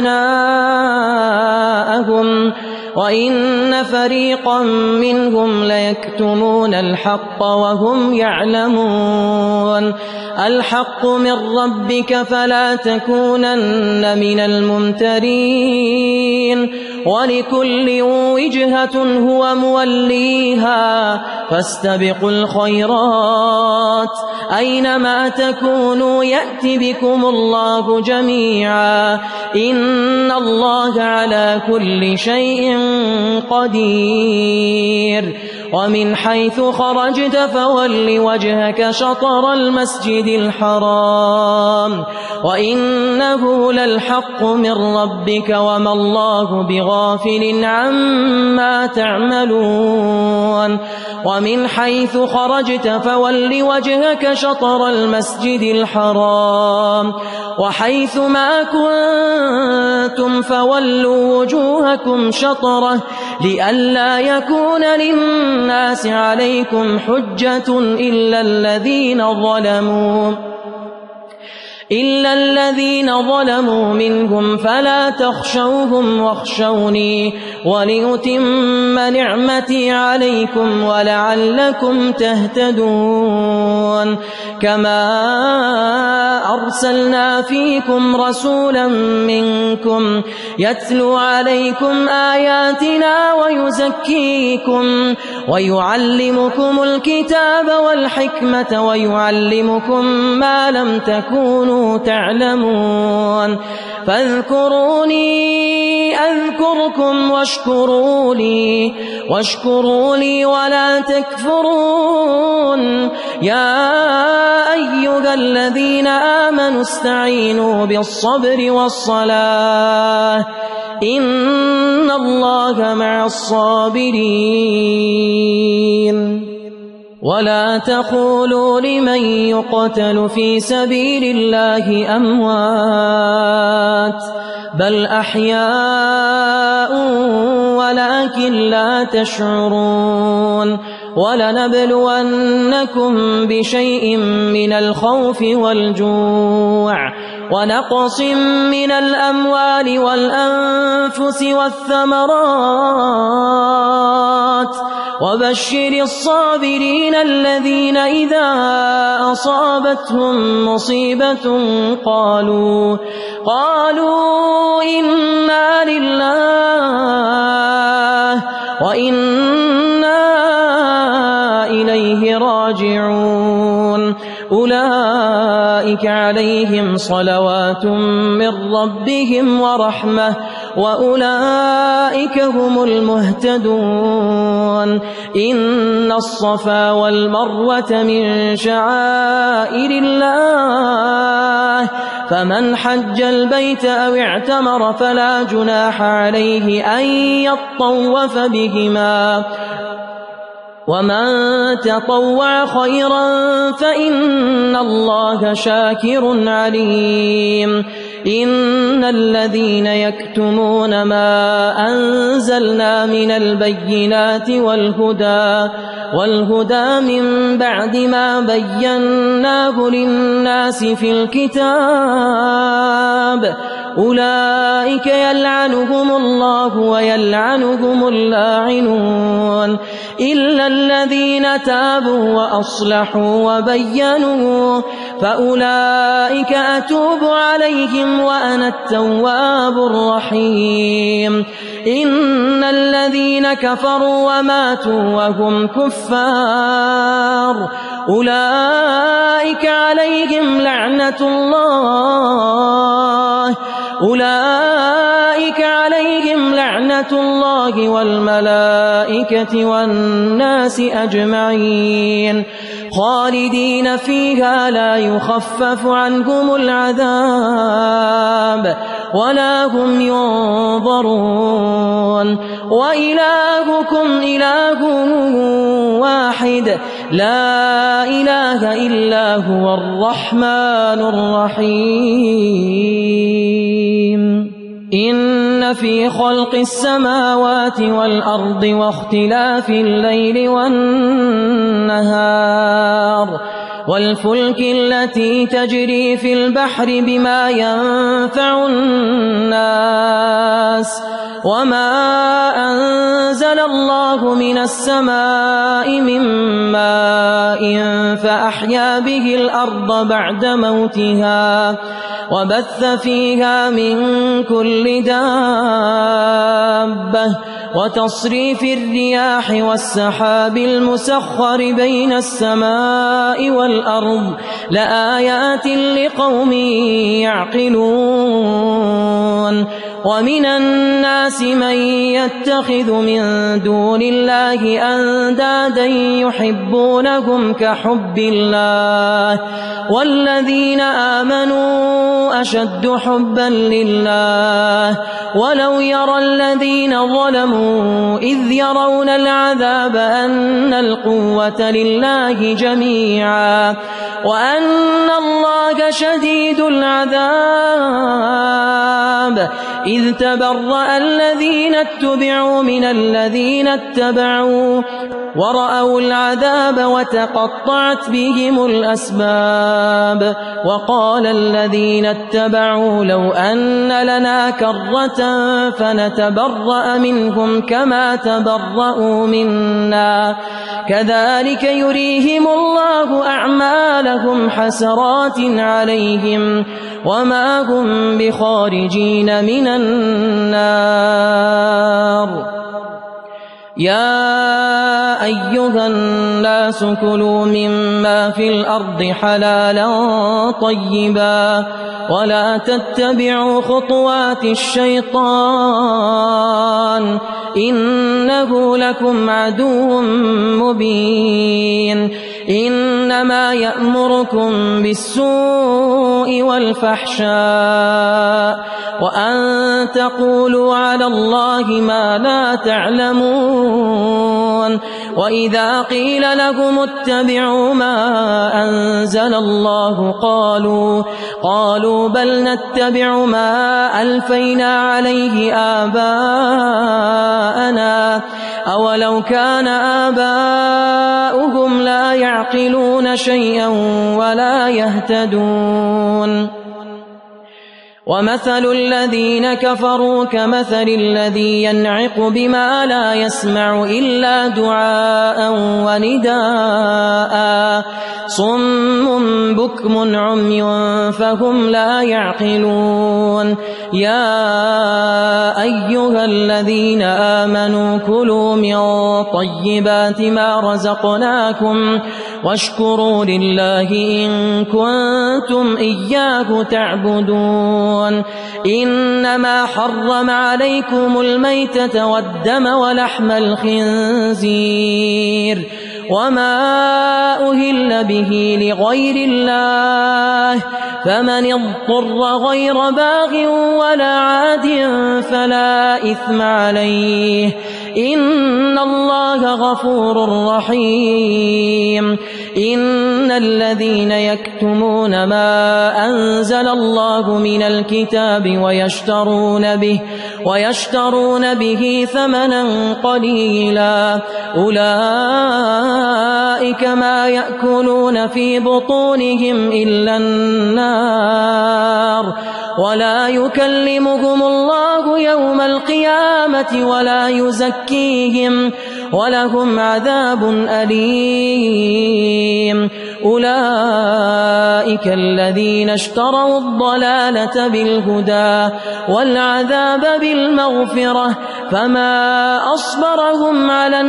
B: أبناءهم وإن فريقا منهم ليكتمون الحق وهم يعلمون الحق من ربك فلا تكونن من الممترين ولكل وجهة هو موليها فاستبقوا الخيرات أينما تكونوا يأت بكم الله جميعا إن الله على كل شيء قدير ومن حيث خرجت فول وجهك شطر المسجد الحرام وإنه للحق من ربك وما الله بغافل عما تعملون ومن حيث خرجت فول وجهك شطر المسجد الحرام وحيث ما كنتم فولوا وجوهكم شطره لئلا يكون للناس عليكم حجة إلا الذين ظلموا منهم فلا تخشوهم واخشوني وليتم نعمتي عليكم ولعلكم تهتدون كما أرسلنا فيكم رسولا منكم يتلو عليكم آياتنا ويزكيكم ويعلمكم الكتاب والحكمة ويعلمكم ما لم تكونوا تعلمون فاذكروني أذكركم واشكروا لي ولا تكفرون يا أيها الذين آمنوا استعينوا بالصبر والصلاة إن الله مع الصابرين ولا تقولوا لمن يقتل في سبيل الله أموات بل أحياء ولكن لا تشعرون ولنبلونكم بشيء من الخوف والجوع ونقص من الأموال والأنفس والثمرات وبشر الصابرين الذين إذا أصابتهم مصيبة قالوا إنا لله وإنا إليه راجعون أولئك عليهم صلوات من ربهم ورحمة وأولئك هم المهتدون إن الصفا والمروة من شعائر الله فمن حج البيت أو اعتمر فلا جناح عليه أن يطوف بهما ومن تطوع خيرا فإن الله شاكر عليم إن الذين يكتمون ما أنزلنا من البينات والهدى من بعد ما بيناه للناس في الكتاب أولئك يلعنهم الله ويلعنهم اللاعنون إلا الذين تابوا وأصلحوا وبينوا فأولئك أتوب عليهم وأنا التواب الرحيم إن الذين كفروا وماتوا وهم كفار أولئك عليهم لعنة الله والملائكة والناس أجمعين خالدين فيها لا يخفف عنهم العذاب ولا هم ينظرون وإلهكم إله واحد لا إله إلا هو الرحمن الرحيم إن في خلق السماوات والأرض واختلاف الليل والنهار والفلك التي تجري في البحر بما ينفع الناس وما أنزل الله من السماء من ماء فأحيا به الأرض بعد موتها وبث فيها من كل دابة وتصريف الرياح والسحاب المسخر بين السماء والأرض لآيات لقوم يعقلون ومن الناس من يتخذ من دون الله أندادا يحبونهم كحب الله والذين آمنوا أشد حبا لله ولو يرى الذين ظلموا إذ يرون العذاب أن القوة لله جميعا وأن الله شديد العذاب إذ تبرأ الذين اتبعوا من الذين اتبعوا ورأوا العذاب وتقطعت بهم الأسباب وقال الذين اتبعوا لو أن لنا كرة فنتبرأ منهم كما تبرأوا منا كذلك يريهم الله أعمالهم حسرات عليهم وما هم بخارجين من النار يا أيها الناس كلوا مما في الأرض حلالا طيبا ولا تتبعوا خطوات الشيطان إنه لكم عدو مبين إنما يأمركم بالسوء والفحشاء وأن تقولوا على الله ما لا تعلمون وإذا قيل لهم اتبعوا ما أنزل الله قالوا بل نتبع ما ألفينا عليه آباءنا أولو كان آباؤهم لا يعقلون شيئا ولا يهتدون ومثل الذين كفروا كمثل الذي ينعق بما لا يسمع إلا دعاء ونداء صم بكم عمي فهم لا يعقلون يا أيها الذين آمنوا كلوا من طيبات ما رزقناكم واشكروا لله إن كنتم إياه تعبدون إنما حرم عليكم الميتة والدم ولحم الخنزير وما أهل به لغير الله فمن اضطر غير باغ ولا عاد فلا إثم عليه إن الله غفور رحيم إن الذين يكتمون ما أنزل الله من الكتاب ويشترون به ثمنا قليلا أولئك ما يأكلون في بطونهم إلا النار ولا يكلمهم الله يوم القيامة ولا يزكيهم ولهم عذاب أليم أولئك الذين اشتروا الضلالة بالهدى والعذاب بالمغفرة فما أصبرهم على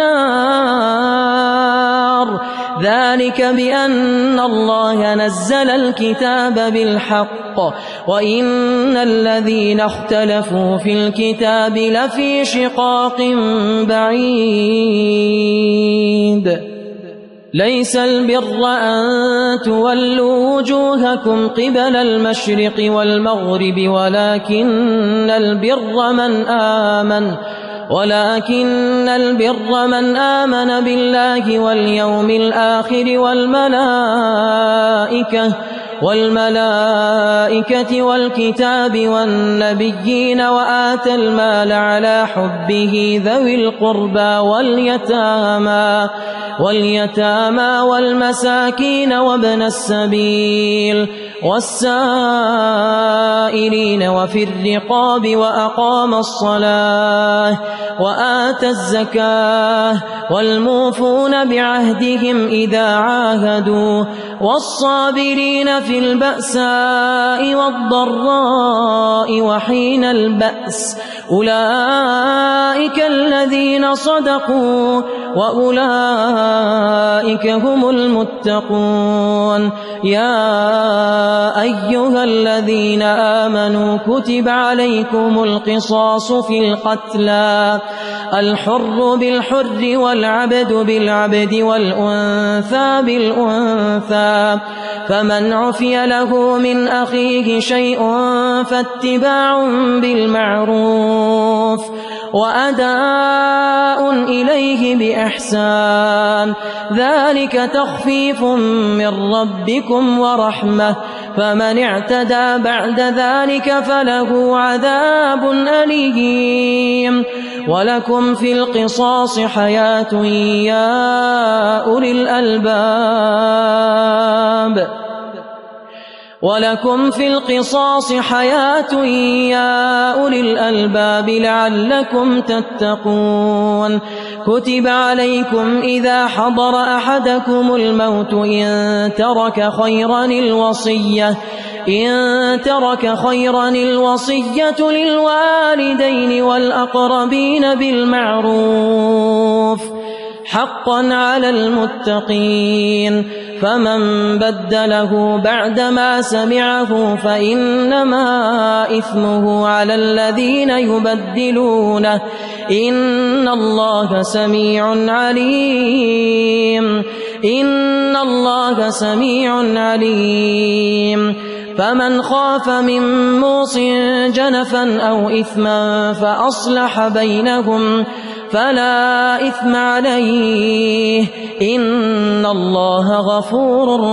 B: النار ذلك بأن الله نزل الكتاب بالحق وإن الذين اختلفوا في الكتاب لفي شقاق بعيد ليس البر أن تولوا وجوهكم قبل المشرق والمغرب ولكن البر من آمن بالله واليوم الآخر والملائكة والكتاب والنبيين وآتى المال على حبه ذوي القربى واليتامى والمساكين وابن السبيل والسائلين وفي الرقاب وأقام الصلاة وآتى الزكاة والموفون بعهدهم إذا عاهدوا والصابرين في البأساء والضراء وحين البأس أولئك الذين صدقوا وأولئك هم المتقون. يا أيها الذين آمنوا كتب عليكم القصاص في القتلى الحر بالحر والعبد بالعبد والأنثى بالأنثى فمن عفي له من أخيه شيء فاتباع بالمعروف وأداء إليه بإحسان ذلك تخفيف من ربكم ورحمة فمن اعتدى بعد ذلك فله عذاب أليم. ولكم في القصاص حياة يا أولي الألباب ولكم في القصاص حياة يا أولي الألباب لعلكم تتقون. كتب عليكم إذا حضر أحدكم الموت إن ترك خيرا الوصية للوالدين والأقربين بالمعروف حقا على المتقين فمن بدله بعدما سمعه فإنما إثمه على الذين يبدلونه إن الله سميع عليم. فمن خاف من موص جنفا أو إثما فأصلح بينهم فلا إثم عليه إن الله غفور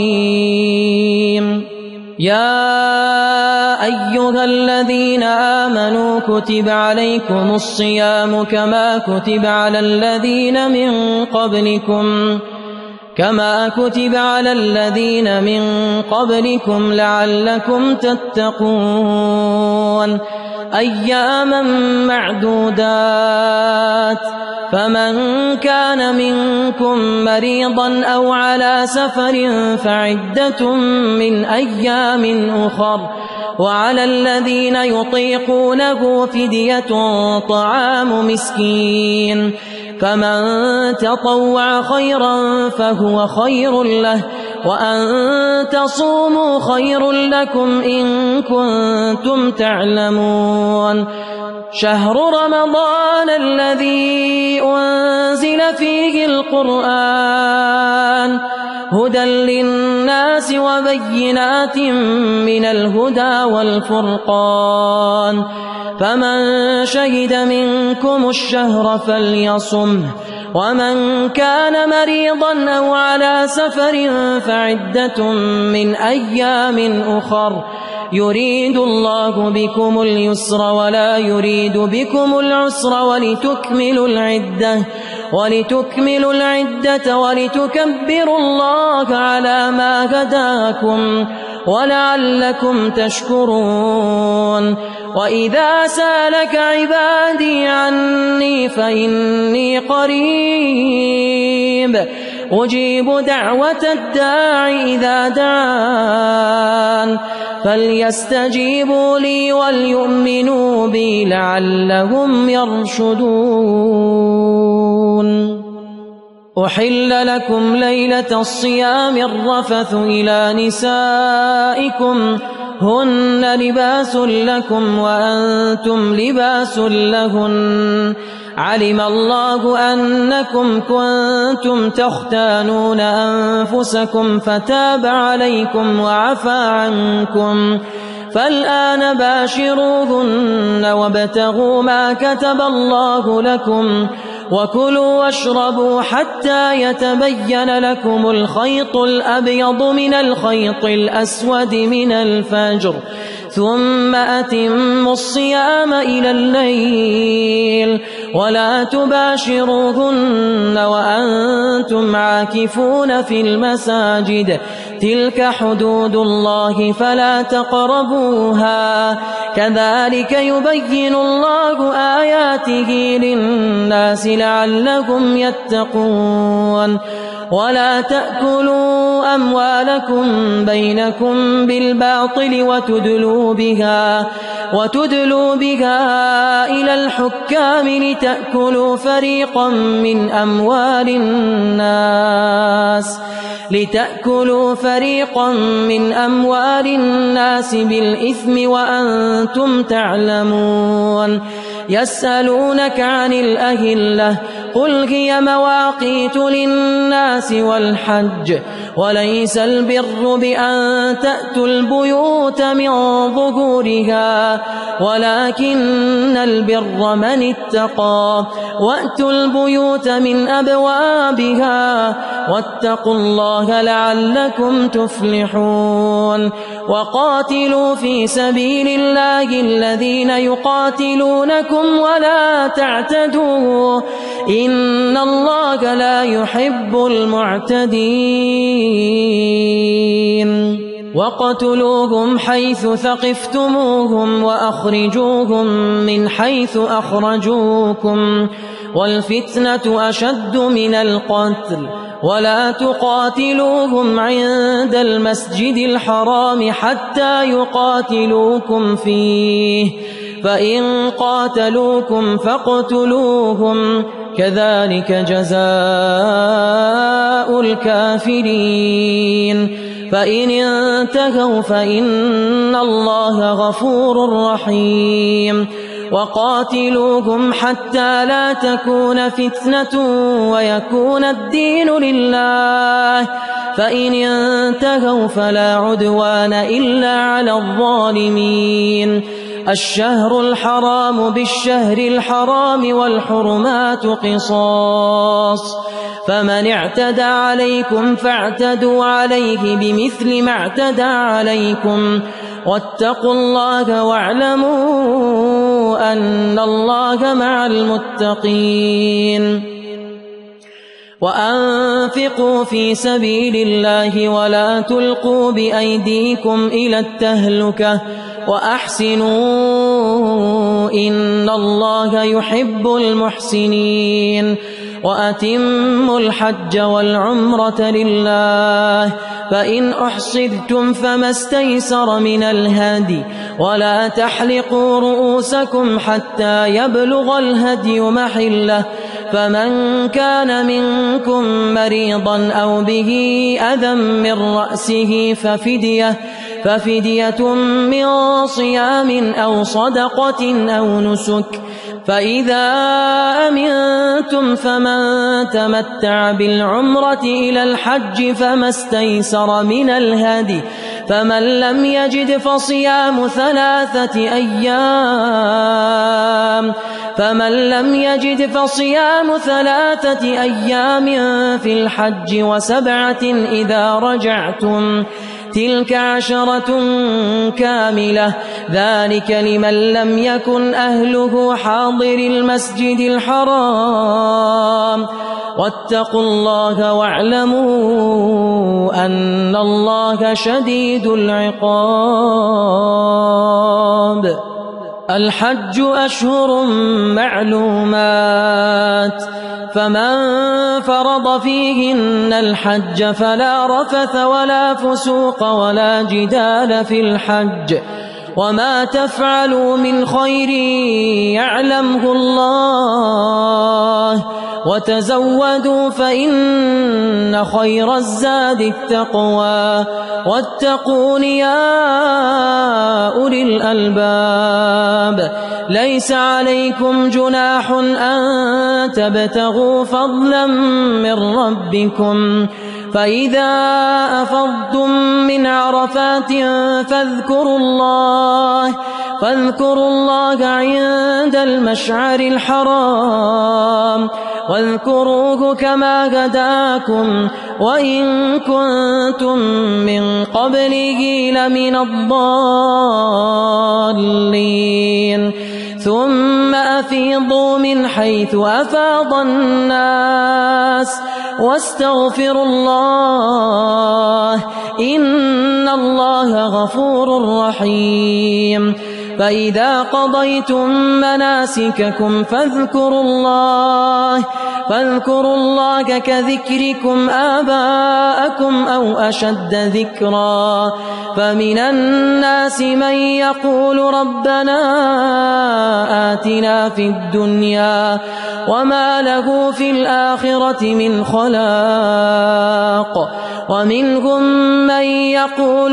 B: رحيم. يا أيها الذين آمنوا كتب عليكم الصيام كما كتب على الذين من قبلكم لعلكم تتقون. أياما معدودات فمن كان منكم مريضا أو على سفر فعدة من أيام أخر وعلى الذين يطيقونه فدية طعام مسكين فمن تطوع خيرا فهو خير له وأن تصوموا خير لكم إن كنتم تعلمون. شهر رمضان الذي أنزل فيه القرآن هدى للناس وبينات من الهدى والفرقان فمن شهد منكم الشهر فليصمه ومن كان مريضا أو على سفر فعدة من أيام أخر يريد الله بكم اليسر ولا يريد بكم العسر ولتكملوا العدة ولتكبروا الله على ما هداكم ولعلكم تشكرون. وإذا سألك عبادي عني فإني قريب أجيب دعوة الداع إذا دعان فليستجيبوا لي وليؤمنوا بي لعلهم يرشدون. أحل لكم ليلة الصيام الرفث إلى نسائكم هن لباس لكم وأنتم لباس لهن علم الله أنكم كنتم تختانون أنفسكم فتاب عليكم وعفى عنكم فالآن باشروهن وابتغوا ما كتب الله لكم وكلوا واشربوا حتى يتبين لكم الخيط الأبيض من الخيط الأسود من الفجر ثم أتموا الصيام إلى الليل ولا تباشروهن وأنتم عاكفون في المساجد تلك حدود الله فلا تقربوها كذلك يبين الله آياته للناس لعلهم يتقون ولا تأكلوا أموالكم بينكم بالباطل وتدلوا بها إلى الحكام لتأكلوا فريقا من أموال الناس بالإثم وأنتم تعلمون يسألونك عن الأهلة قل هي مواقيت للناس والحج وليس البر بأن تأتوا البيوت من ظهورها ولكن البر من اتقى وأتوا البيوت من أبوابها واتقوا الله لعلكم تفلحون وقاتلوا في سبيل الله الذين يقاتلونكم ولا تعتدوا إن الله لا يحب المعتدين وقتلوهم حيث ثقفتموهم وأخرجوهم من حيث أخرجوكم والفتنة أشد من القتل ولا تقاتلوهم عند المسجد الحرام حتى يقاتلوكم فيه فإن قاتلوكم فاقتلوهم كذلك جزاء الكافرين فإن انتهوا فإن الله غفور رحيم وقاتلوهم حتى لا تكون فتنة ويكون الدين لله فإن انتهوا فلا عدوان إلا على الظالمين الشهر الحرام بالشهر الحرام والحرمات قصاص فمن اعتدى عليكم فاعتدوا عليه بمثل ما اعتدى عليكم واتقوا الله واعلموا أن الله مع المتقين وأنفقوا في سبيل الله ولا تلقوا بأيديكم إلى التهلكة وأحسنوا إن الله يحب المحسنين وأتموا الحج والعمرة لله فإن أحصرتم فما استيسر من الهدي ولا تحلقوا رؤوسكم حتى يبلغ الهدي محله فمن كان منكم مريضا أو به أذى من رأسه ففدية من صيام أو صدقة أو نسك فإذا أمنتم فمن تمتع بالعمرة إلى الحج فما استيسر من الهدي فمن لم يجد فصيام 3 أيام في الحج و7 إذا رجعتم تلك 10 كاملة ذلك لمن لم يكن أهله حاضر المسجد الحرام واتقوا الله واعلموا أن الله شديد العقاب الحج أشهر معلومات فمن فرض فيهن الحج فلا رفث ولا فسوق ولا جدال في الحج وما تفعلوا من خير يعلمه الله وتزودوا فإن خير الزاد التقوى واتقون يا أولي الألباب ليس عليكم جناح أن تبتغوا فضلا من ربكم فإذا أفضتم من عرفات فاذكروا الله عند المشعر الحرام واذكروه كما هداكم وإن كنتم من قبله لمن الضالين ثم أفيضوا من حيث أفاض الناس واستغفروا الله إن الله غفور رحيم فإذا قضيتم مناسككم فاذكروا الله كذكركم آباءكم أو أشد ذكرا فمن الناس من يقول ربنا آتنا في الدنيا وما له في الآخرة من خلاق ومنهم من يقول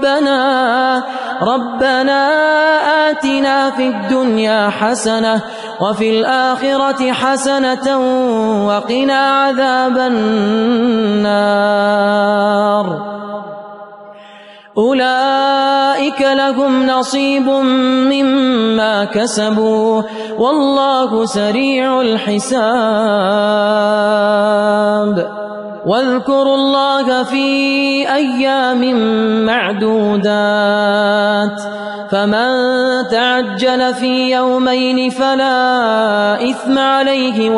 B: ربنا آتنا في الدنيا حسنة وفي الآخرة حسنة وقنا عذاب النار أولئك لهم نصيب مما كسبوا والله سريع الحساب واذكروا الله في أيام معدودات فمن تعجل في يومين فلا إثم عليه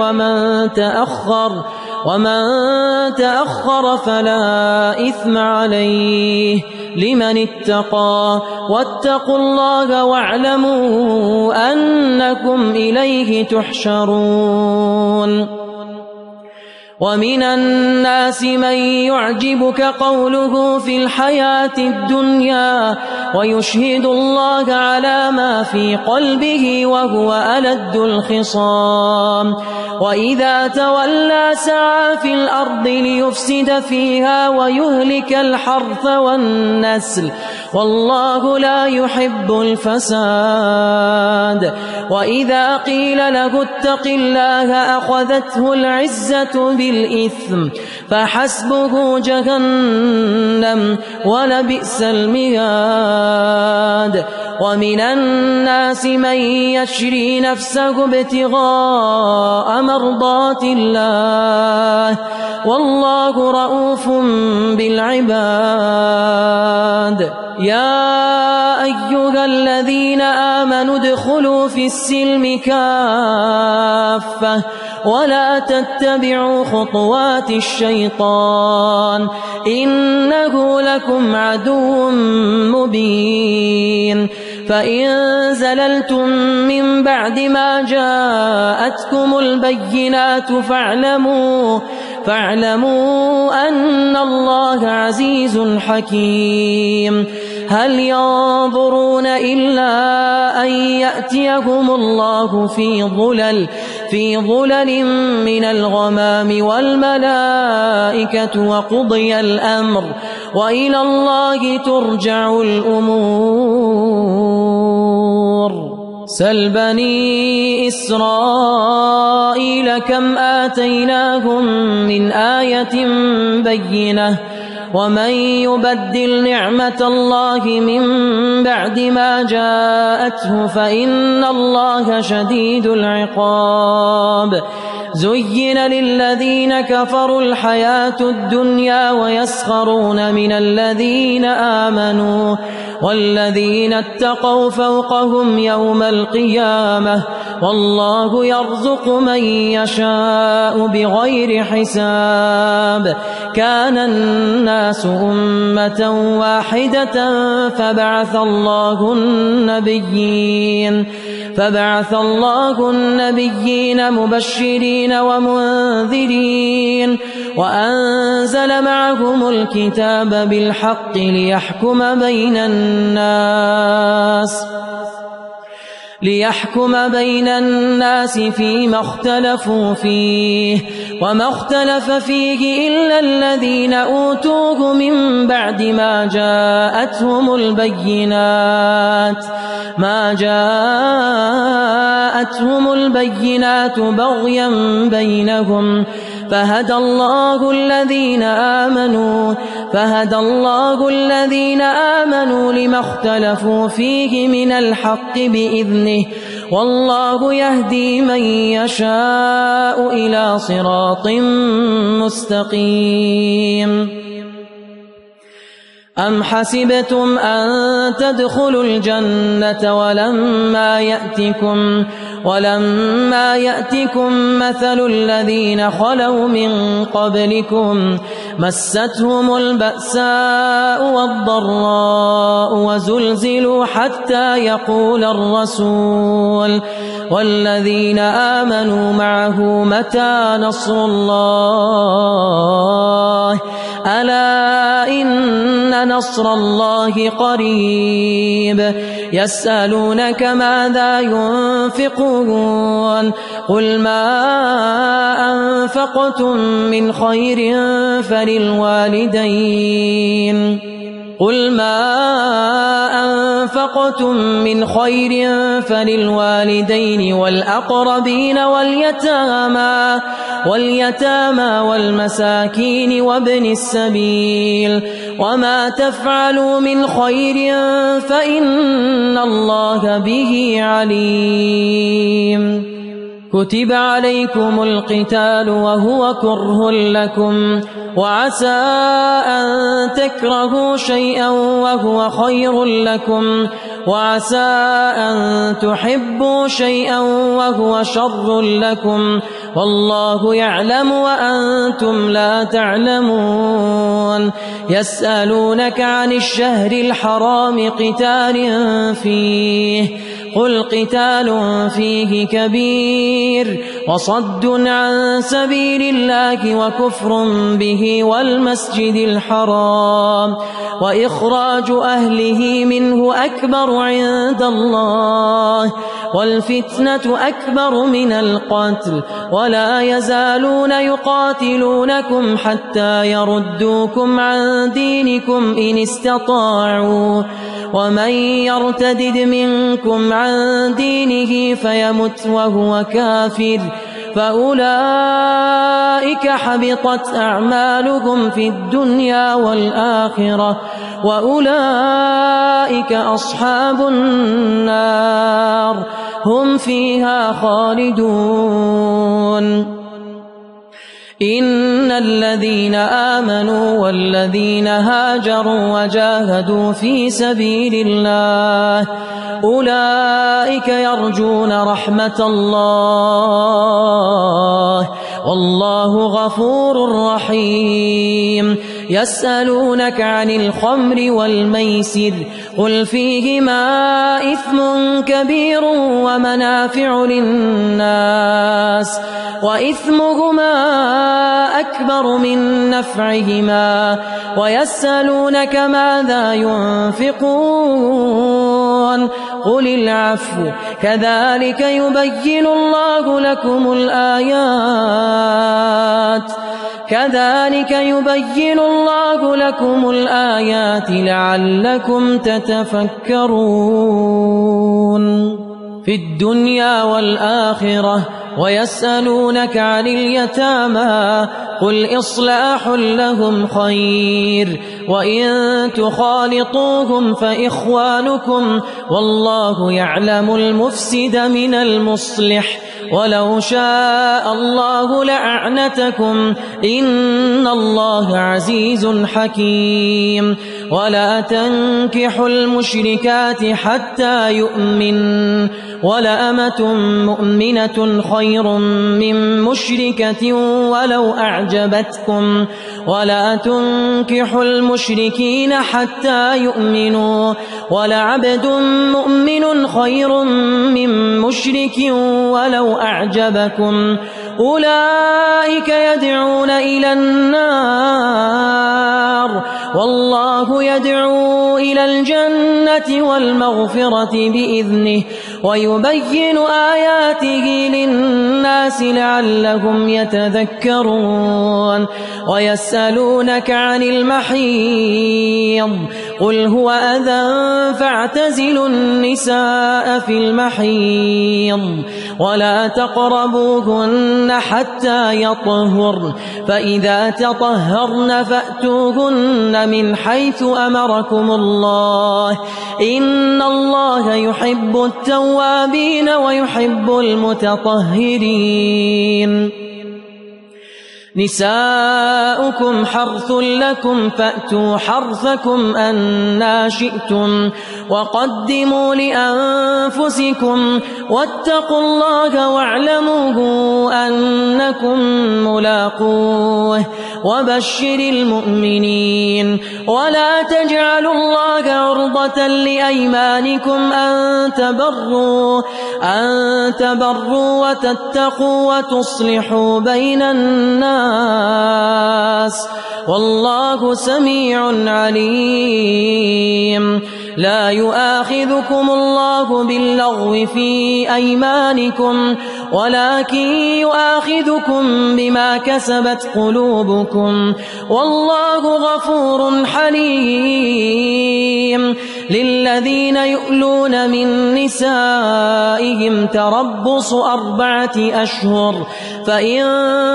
B: ومن تأخر فلا إثم عليه لمن اتقى واتقوا الله واعلموا أنكم إليه تحشرون ومن الناس من يعجبك قوله في الحياة الدنيا ويشهد الله على ما في قلبه وهو ألد الخصام وإذا تولى سعى في الأرض ليفسد فيها ويهلك الحرث والنسل والله لا يحب الفساد وإذا قيل له اتق الله أخذته العزة بالإثم فحسبه جهنم ولبئس المهاد ومن الناس من يشري نفسه ابتغاء مرضات الله والله رؤوف بالعباد يا أيها الذين آمنوا ادخلوا في السلم كافة ولا تتبعوا خطوات الشيطان إنه لكم عدو مبين فإن زللتم من بعد ما جاءتكم البينات فاعلموا أن الله عزيز حكيم هل ينظرون إلا أن يأتيهم الله في ظلل من الغمام والملائكة وقضي الأمر وإلى الله ترجع الأمور سل بني إسرائيل كم آتيناهم من آية بينة ومن يبدل نعمة الله من بعد ما جاءته فإن الله شديد العقاب زين للذين كفروا الحياة الدنيا ويسخرون من الذين آمنوا والذين اتقوا فوقهم يوم القيامة والله يرزق من يشاء بغير حساب كان الناس أمة واحدة فبعث الله النبيين مبشرين ومنذرين وأنزل معهم الكتاب بالحق ليحكم بين الناس فيما اختلفوا فيه وما اختلف فيه إلا الذين أوتوه من بعد ما جاءتهم البينات بغيا بينهم فهدى الله الذين آمنوا لما اختلفوا فيه من الحق بإذنه والله يهدي من يشاء إلى صراط مستقيم أم حسبتم أن تدخلوا الجنة ولما يأتكم مثل الذين خلوا من قبلكم مستهم البأساء والضراء وزلزلوا حتى يقول الرسول والذين آمنوا معه متى نصر الله ألا إن نصر الله قريب يسألونك ماذا ينفقون قل ما أنفقتم من خير فللوالدين والأقربين واليتامى والمساكين وابن السبيل وما تفعلوا من خير فإن الله به عليم كتب عليكم القتال وهو كره لكم وعسى أن تكرهوا شيئا وهو خير لكم وعسى أن تحبوا شيئا وهو شر لكم والله يعلم وأنتم لا تعلمون يسألونك عن الشهر الحرام قتال فيه قل قتال فيه كبير وصد عن سبيل الله وكفر به والمسجد الحرام وإخراج أهله منه أكبر عند الله والفتنة أكبر من القتل ولا يزالون يقاتلونكم حتى يردوكم عن دينكم إن استطاعوا ومن يرتدد منكم عن دينه فيمت وهو كافر فأولئك حبطت أعمالهم في الدنيا والآخرة وأولئك أصحاب النار هم فيها خالدون إن الذين آمنوا والذين هاجروا وجاهدوا في سبيل الله أولئك يرجون رحمة الله والله غفور رحيم يسألونك عن الخمر والميسر قل فيهما إثم كبير ومنافع للناس وإثمهما أكبر من نفعهما ويسألونك ماذا ينفقون قل العفو كذلك يبين الله لكم الآيات لعلكم تتفكرون في الدنيا والآخرة ويسألونك عن اليتامى قل إصلاح لهم خير وإن تخالطوهم فإخوانكم والله يعلم المفسد من المصلح ولو شاء الله لأعنتكم إن الله عزيز حكيم ولا تنكحوا المشركات حتى يؤمن ولأمة مؤمنة خير من مشركة ولو أعجبتكم ولا تنكحوا المشركين حتى يؤمنوا ولعبد مؤمن خير من مشرك ولو أعجبكم أولئك يدعون إلى النار والله يدعو إلى الجنة والمغفرة بإذنه ويبين آياته للناس لعلهم يتذكرون ويسألونك عن المحيض قل هو أذى فاعتزلوا النساء في المحيض ولا تقربوهن حتى يطهرن فإذا تطهرن فأتوهن من حيث أمركم الله إن الله يحب التوابين ويحب المتطهرين نساؤكم حرث لكم فأتوا حرثكم أنى شئتم وقدموا لأنفسكم واتقوا الله واعلموا أنكم ملاقوه وبشر المؤمنين ولا تجعلوا الله عرضة لأيمانكم أن تبروا وتتقوا وتصلحوا بين الناس والله سميع عليم لا يؤاخذكم الله باللغو في أيمانكم ولكن يؤاخذكم بما كسبت قلوبكم والله غفور حليم للذين يؤلون من نسائهم تربص 4 أشهر فإن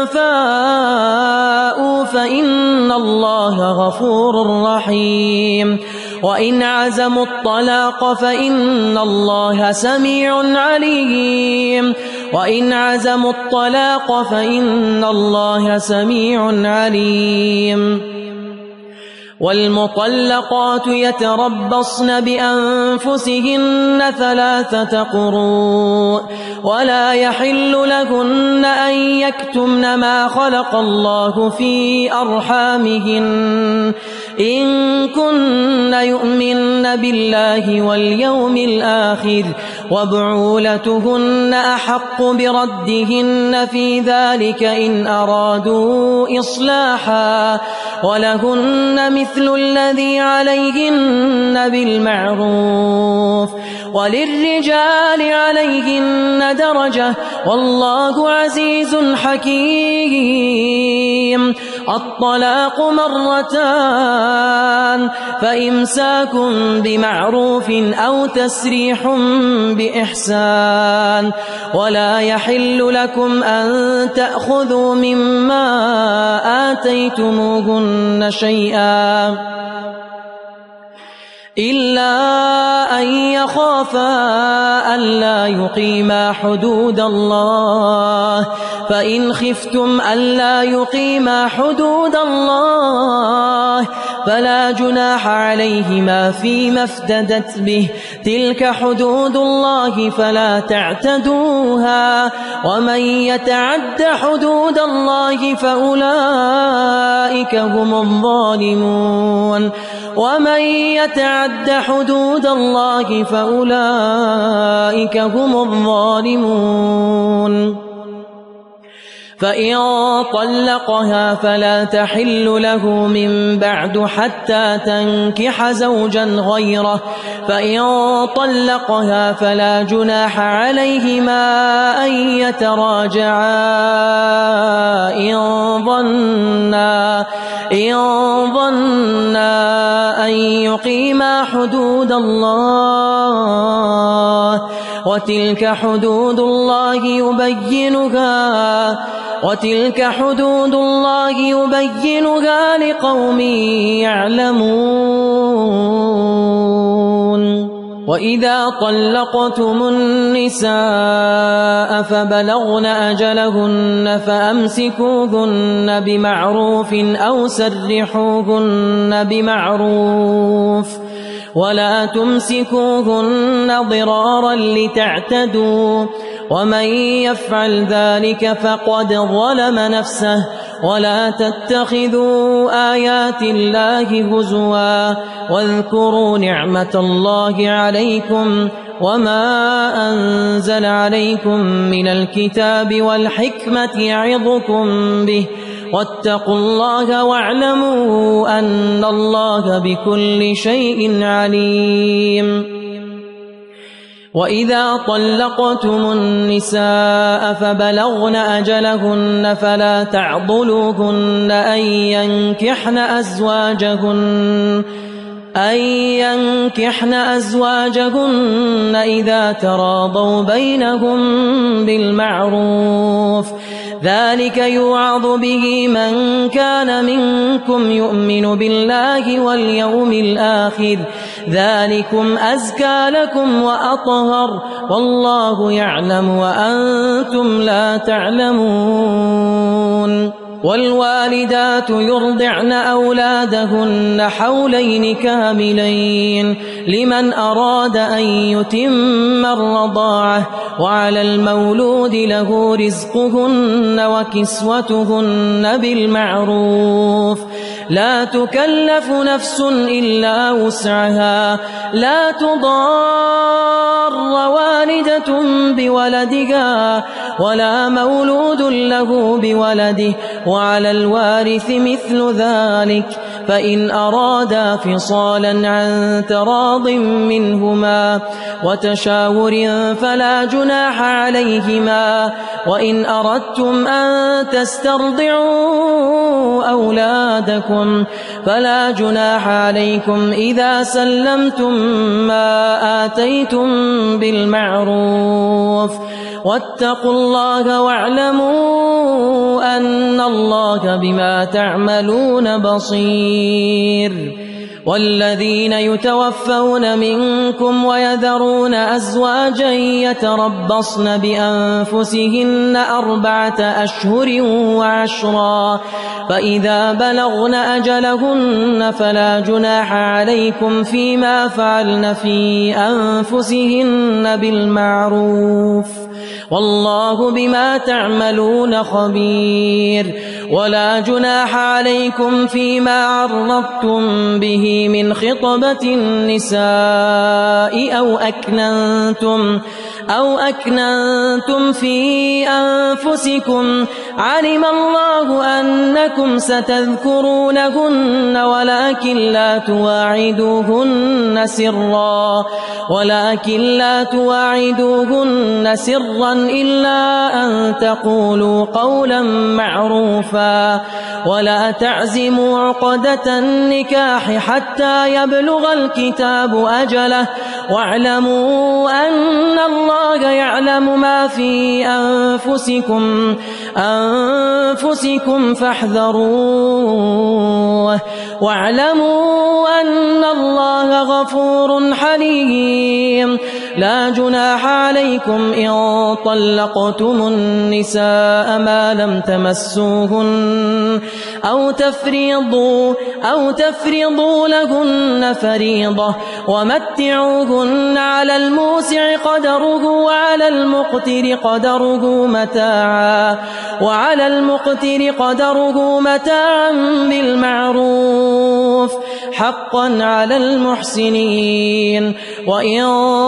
B: فاءوا فإن الله غفور رحيم وإن عزموا الطلاق فإن الله سميع عليم وإن عزموا الطلاق فإن الله سميع عليم والمطلقات يتربصن بأنفسهن 3 قروء ولا يحل لهن أن يكتمن ما خلق الله في أرحامهن إن كن يؤمن بالله واليوم الآخر وبعولتهن أحق بردهن في ذلك إن أرادوا إصلاحا ولهن مثل الذي عليهن بالمعروف وللرجال عليهن درجة والله عزيز حكيم الطلاق 2 فإمساك بمعروف أو تسريح بإحسان ولا يحل لكم أن تأخذوا مما آتيتموهن شيئا إلا أن يخافا ألا يقيما حدود الله فإن خفتم ألا يقيما حدود الله فلا جناح عليهما فيما افتدت به تلك حدود الله فلا تعتدوها ومن يتعد حدود الله فأولئك هم الظالمون ومن يتعد حدود الله فأولئك هم الظالمون فإن طلقها فلا تحل له من بعد حتى تنكح زوجا غيره فإن طلقها فلا جناح عليهما أن يتراجعا إن ظنا أن يقيما حدود الله وتلك حدود الله يبينها لقوم يعلمون وإذا طلقتم النساء فبلغن أجلهن فأمسكوهن بمعروف أو سرحوهن بمعروف ولا تمسكوهن ضرارا لتعتدوا ومن يفعل ذلك فقد ظلم نفسه ولا تتخذوا آيات الله هزوا واذكروا نعمة الله عليكم وما أنزل عليكم من الكتاب والحكمة يعظكم به واتقوا الله واعلموا أن الله بكل شيء عليم وإذا طلقتم النساء فبلغن أجلهن فلا تعضلوهن أن ينكحن أزواجهن إذا تراضوا بينهم بالمعروف ذلك يوعظ به من كان منكم يؤمن بالله واليوم الآخر ذلكم أزكى لكم وأطهر والله يعلم وأنتم لا تعلمون والوالدات يرضعن أولادهن حولين كاملين لمن أراد أن يتم الرضاعة وعلى المولود له رزقهن وكسوتهن بالمعروف لا تكلف نفس إلا وسعها لا تضار والدة بولدها ولا مولود له بولده وعلى الوارث مثل ذلك فإن أرادا فصالا عن تراض منهما وتشاور فلا جناح عليهما وإن أردتم أن تسترضعوا أولادكم فلا جناح عليكم إذا سلمتم ما آتيتم بالمعروف واتقوا الله واعلموا أن الله بما تعملون بصير والذين يتوفون منكم ويذرون أزواجا يتربصن بأنفسهن 4 أشهر وعشرا فإذا بلغن أجلهن فلا جناح عليكم فيما فعلن في أنفسهن بالمعروف والله بما تعملون خبير ولا جناح عليكم فيما عرضتم به من خطبة النساء أو أكننتم في أنفسكم علم الله أنكم ستذكرونهن ولكن لا تواعدوهن سرا إلا أن تقولوا قولا معروفا ولا تعزموا عقدة النكاح حتى يبلغ الكتاب أجله واعلموا أن الله يعلم ما في أنفسكم فاحذروه واعلموا أن الله غفور حليم لا جناح عليكم إن طلقتم النساء ما لم تمسوهن أو تفرضوا لهن فريضة ومتعوهن على الموسع قدره وعلى المقتر قدره متاعا بالمعروف حقا على المحسنين وإن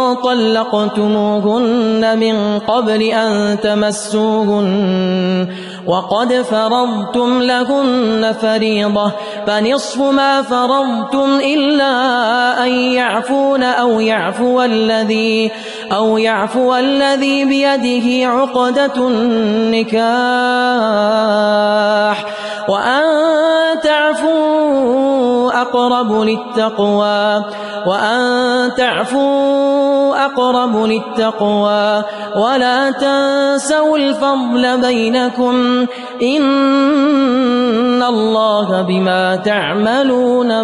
B: طلقتموهن من قبل أن تمسوهن وقد فرضتم لهن فريضة فنصف ما فرضتم إلا أن يعفون أو يعفو الذي بيده عقدة النكاح وأن تعفوا أقرب للتقوى ولا تنسوا الفضل بينكم إن الله بما تعملون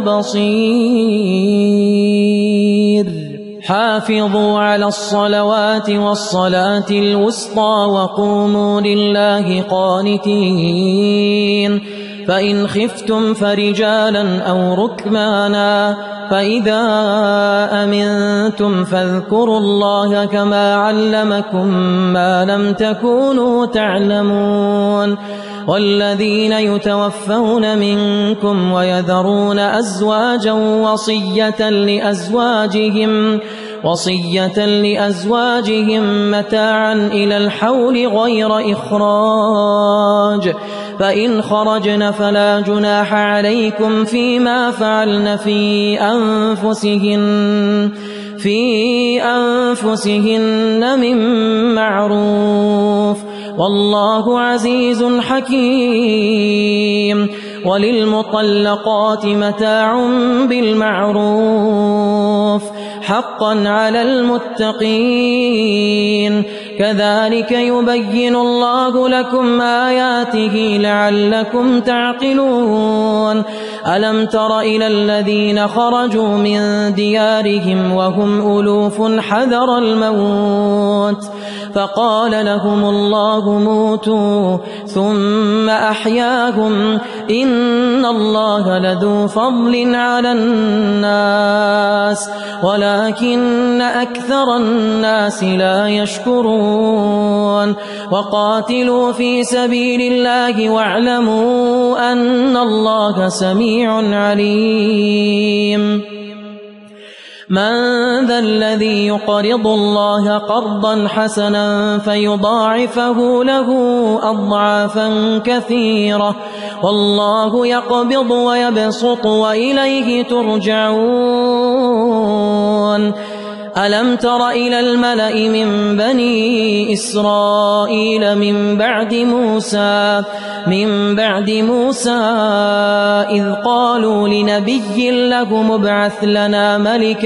B: بصير حافظوا على الصلوات والصلاة الوسطى وقوموا لله قانتين فإن خفتم فرجالا أو ركبانا فإذا أمنتم فاذكروا الله كما علمكم ما لم تكونوا تعلمون والذين يتوفون منكم ويذرون أزواجا وصية لأزواجهم متاعا إلى الحول غير إخراج فإن خرجن فلا جناح عليكم فيما فعلن في أنفسهن من معروف والله عزيز حكيم وللمطلقات متاع بالمعروف حقا على المتقين كذلك يبين الله لكم آياته لعلكم تعقلون ألم تر إلى الذين خرجوا من ديارهم وهم ألوف حذر الموت فقال لهم الله موتوا ثم أحياهم إن الله لذو فضل على الناس ولكن أكثر الناس لا يشكرون وقاتلوا في سبيل الله واعلموا أن الله سميع عليم من ذا الذي يقرض الله قرضا حسنا فيضاعفه له أضعافا كثيرة والله يقبض ويبسط وإليه ترجعون ألم تر إلى الملأ من بني إسرائيل من بعد موسى إذ قالوا لنبي لهم ابعث لنا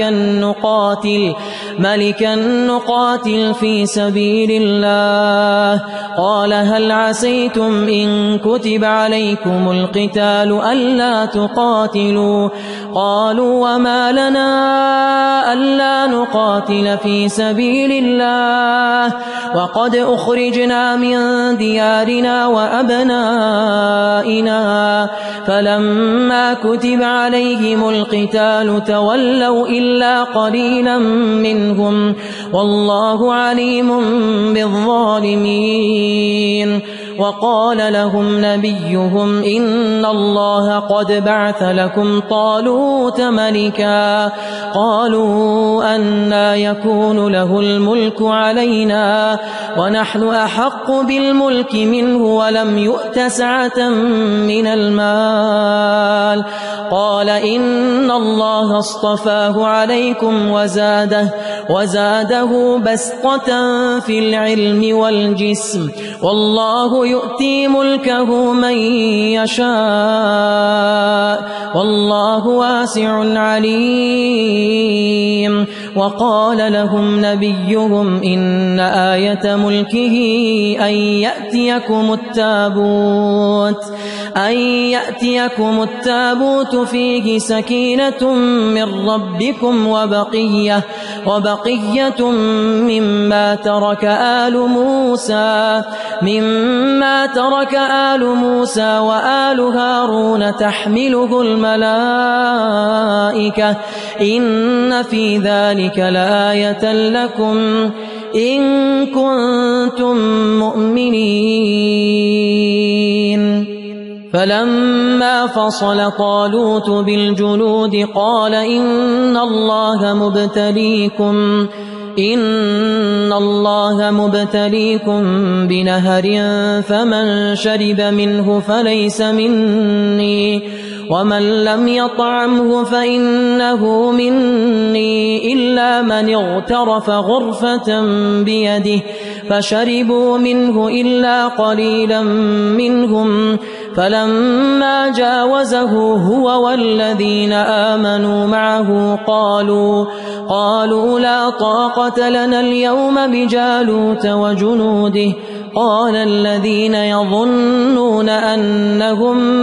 B: ملكا نقاتل في سبيل الله قال هل عسيتم إن كتب عليكم القتال ألا تقاتلوا قالوا وما لنا ألا نقاتل في سبيل الله وقد أخرجنا من ديارنا وأبنائنا فلما كتب عليهم القتال تولوا إلا قليلا منهم والله عليم بالظالمين وقال لهم نبيهم إن الله قد بعث لكم طالوت ملكا قالوا أنى يكون له الملك علينا ونحن أحق بالملك منه ولم يؤت سعة من المال قال إن الله اصطفاه عليكم وزاده بسطة في العلم والجسم والله يؤتي ملكه من يشاء والله واسع عليم وقال لهم نبيهم إن آية ملكه أن يأتيكم التابوت فيه سكينة من ربكم وبقية مما ترك آل موسى وآل هارون تحمله الملائكة إن في ذلك لآية لكم إن كنتم مؤمنين فلما فصل طالوت بالجنود قال إن الله مبتليكم بنهر فمن شرب منه فليس مني ومن لم يطعمه فإنه مني إلا من اغترف غرفة بيده فشربوا منه إلا قليلا منهم فلما جاوزه هو والذين آمنوا معه قالوا لا طاقة لنا اليوم بجالوت وجنوده قال الذين يظنون أنهم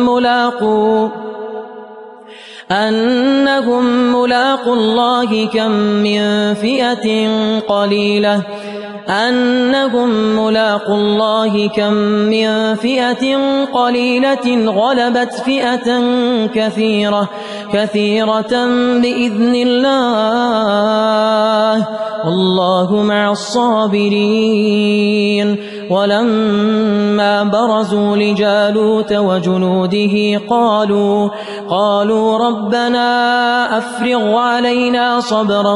B: ملاقو الله كم من فئة قليلة غلبت فئة كثيرة بإذن الله والله مع الصابرين ولما برزوا لجالوت وجنوده قالوا ربنا أفرغ علينا صبرا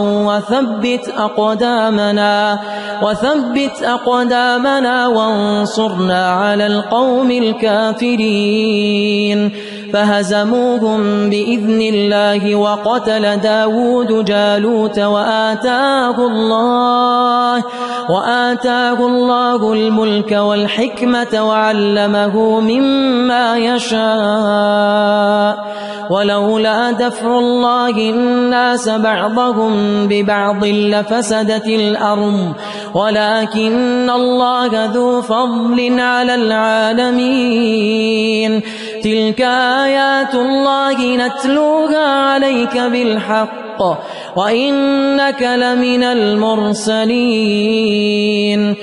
B: وثبت أقدامنا وانصرنا على القوم الكافرين فهزموهم بإذن الله وقتل داود جالوت وآتاه الله الملك والحكمة وعلمه مما يشاء ولولا دفع الله الناس بعضهم ببعض لفسدت الأرض ولكن الله ذو فضل على العالمين. تلك آيات الله نتلوها عليك بالحق وإنك لمن المرسلين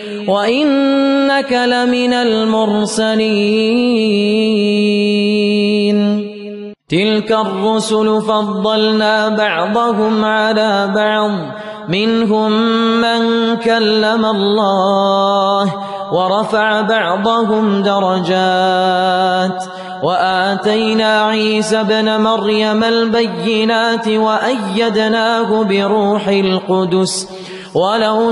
B: تلك الرسل فضلنا بعضهم على بعض منهم من كلم الله ورفع بعضهم درجات وآتينا عيسى ابن مريم البينات وأيدناه بروح القدس ولو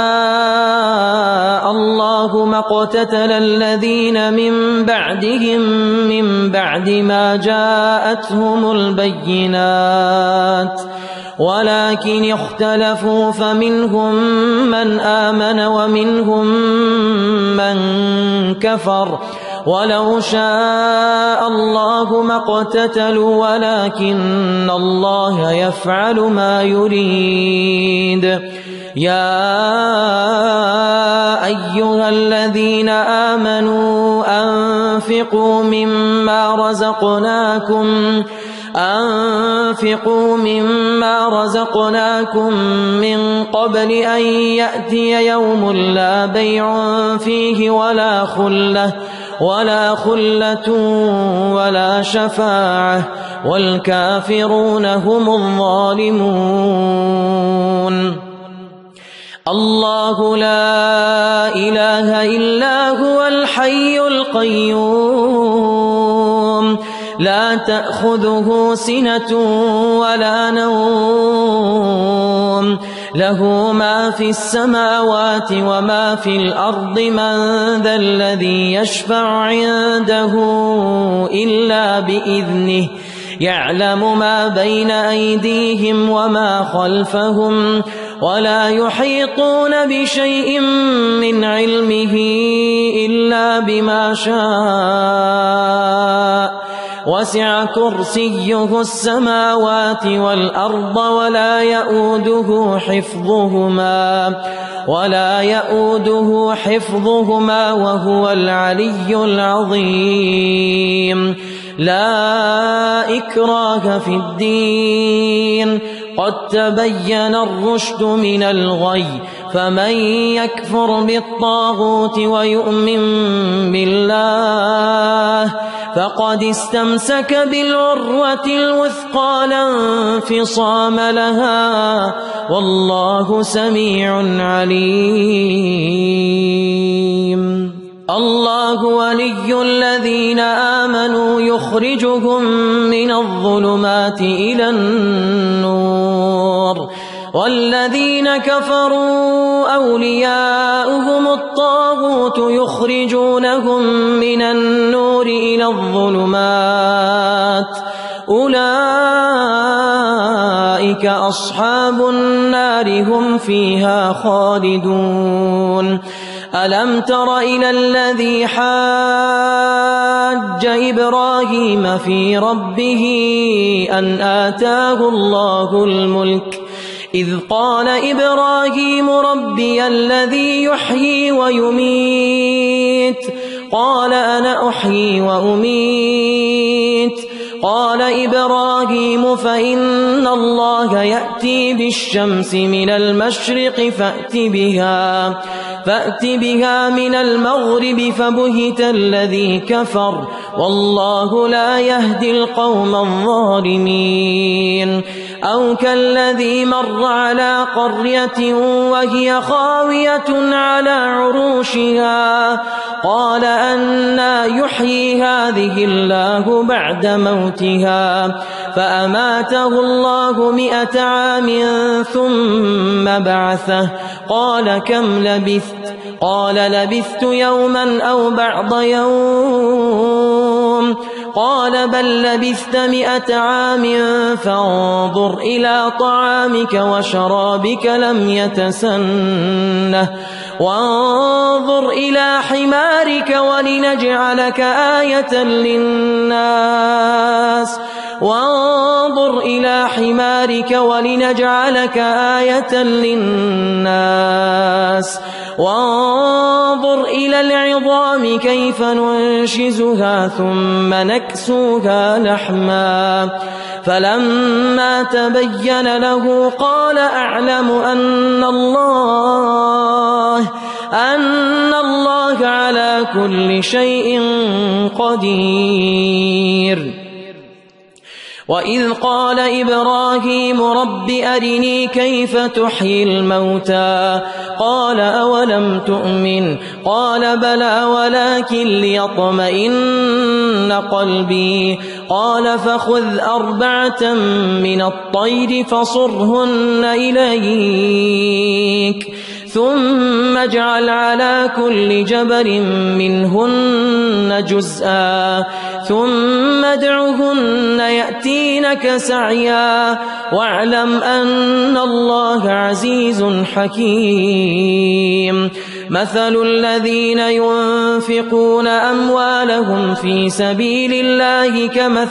B: شاء الله ما اقتتل الذين من بعدهم من بعد ما جاءتهم البينات ولكن اختلفوا فمنهم من آمن ومنهم من كفر ولو شاء الله ما اقتتلوا ولكن الله يفعل ما يريد. يا أيها الذين آمنوا أنفقوا مما رزقناكم من قبل أن يأتي يوم لا بيع فيه ولا خلة ولا شفاعة والكافرون هم الظالمون. الله لا إله إلا هو الحي القيوم لا تأخذه سنة ولا نوم له ما في السماوات وما في الأرض من ذا الذي يشفع عنده إلا بإذنه يعلم ما بين أيديهم وما خلفهم ولا يحيطون بشيء من علمه إلا بما شاء وسع كرسيه السماوات والأرض ولا يؤوده حفظهما وهو العلي العظيم. لا إكراه في الدين قد تبين الرشد من الغي فمن يكفر بالطاغوت ويؤمن بالله فقد استمسك بالعروة الوثقى لا انفصام لها والله سميع عليم. الله ولي الذين آمنوا يخرجهم من الظلمات إلى النور والذين كفروا أولياؤهم الطاغوت يخرجونهم من النور إلى الظلمات أولئك أصحاب النار هم فيها خالدون. ألم تر إلى الذي حاج إبراهيم في ربه أن آتاه الله الملك إذ قال إبراهيم ربي الذي يحيي ويميت قال أنا أحيي وأميت قال إبراهيم فإن الله يأتي بالشمس من المشرق فأت بها من المغرب فبهت الذي كفر والله لا يهدي القوم الظالمين. أو كالذي مر على قرية وهي خاوية على عروشها قال أنى يحيي هذه الله بعد موتها فأماته الله 100 عام ثم بعثه قال كم لبثت قال لبثت يوما أو بعض يوم قال بل لبثت 100 عام فانظر إلى طعامك وشرابك لم يتسنه وانظر إلى حمارك ولنجعلك آية للناس وانظر إلى حمارك ولنجعلك آية للناس وانظر إلى العظام كيف ننشزها ثم نكسوها لحما فلما تبين له قال أعلم أن الله على كل شيء قدير. وإذ قال إبراهيم رب أرني كيف تحيي الموتى قال أولم تؤمن قال بلى ولكن ليطمئن قلبي قال فخذ 4 من الطير فصرهن إليك ثم اجعل على كل جبل منهن جزءا ثم ادعهن يأتينك سعيا واعلم أن الله عزيز حكيم. مثل الذين ينفقون أموالهم في سبيل الله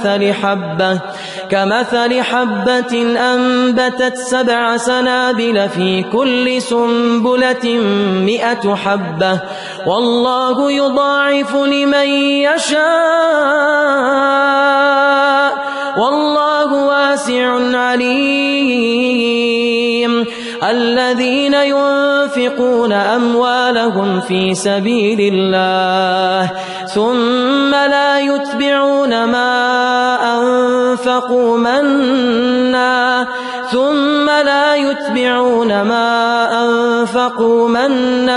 B: كمثل حبة أنبتت 7 سنابل في كل سنبلة 100 حبة والله يضاعف لمن يشاء والله واسع عليم. الذين ينفقون أموالهم في سبيل الله ثم لا يتبعون ما أنفقوا منا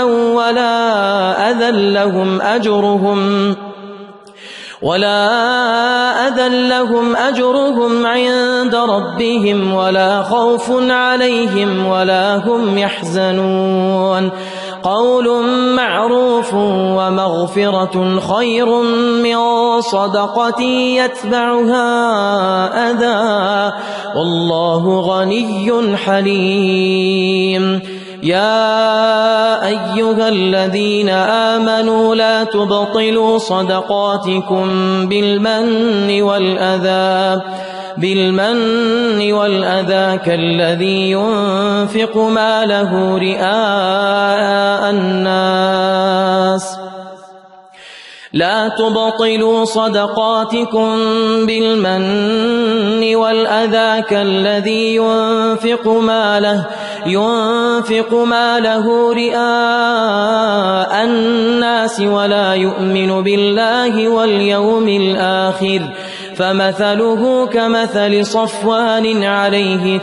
B: ولا أذى لهم أجرهم عند ربهم ولا خوف عليهم ولا هم يحزنون. قول معروف ومغفرة خير من صدقة يتبعها أذى والله غني حليم. يا أيها الذين آمنوا لا تبطلوا صدقاتكم بالمن والأذى كالذي ينفق ماله رئاء الناس لا تبطلوا صدقاتكم بالمن والأذى كالذي ينفق ماله رئاء الناس ولا يؤمن بالله واليوم الآخر فمثله كمثل صفوان عليه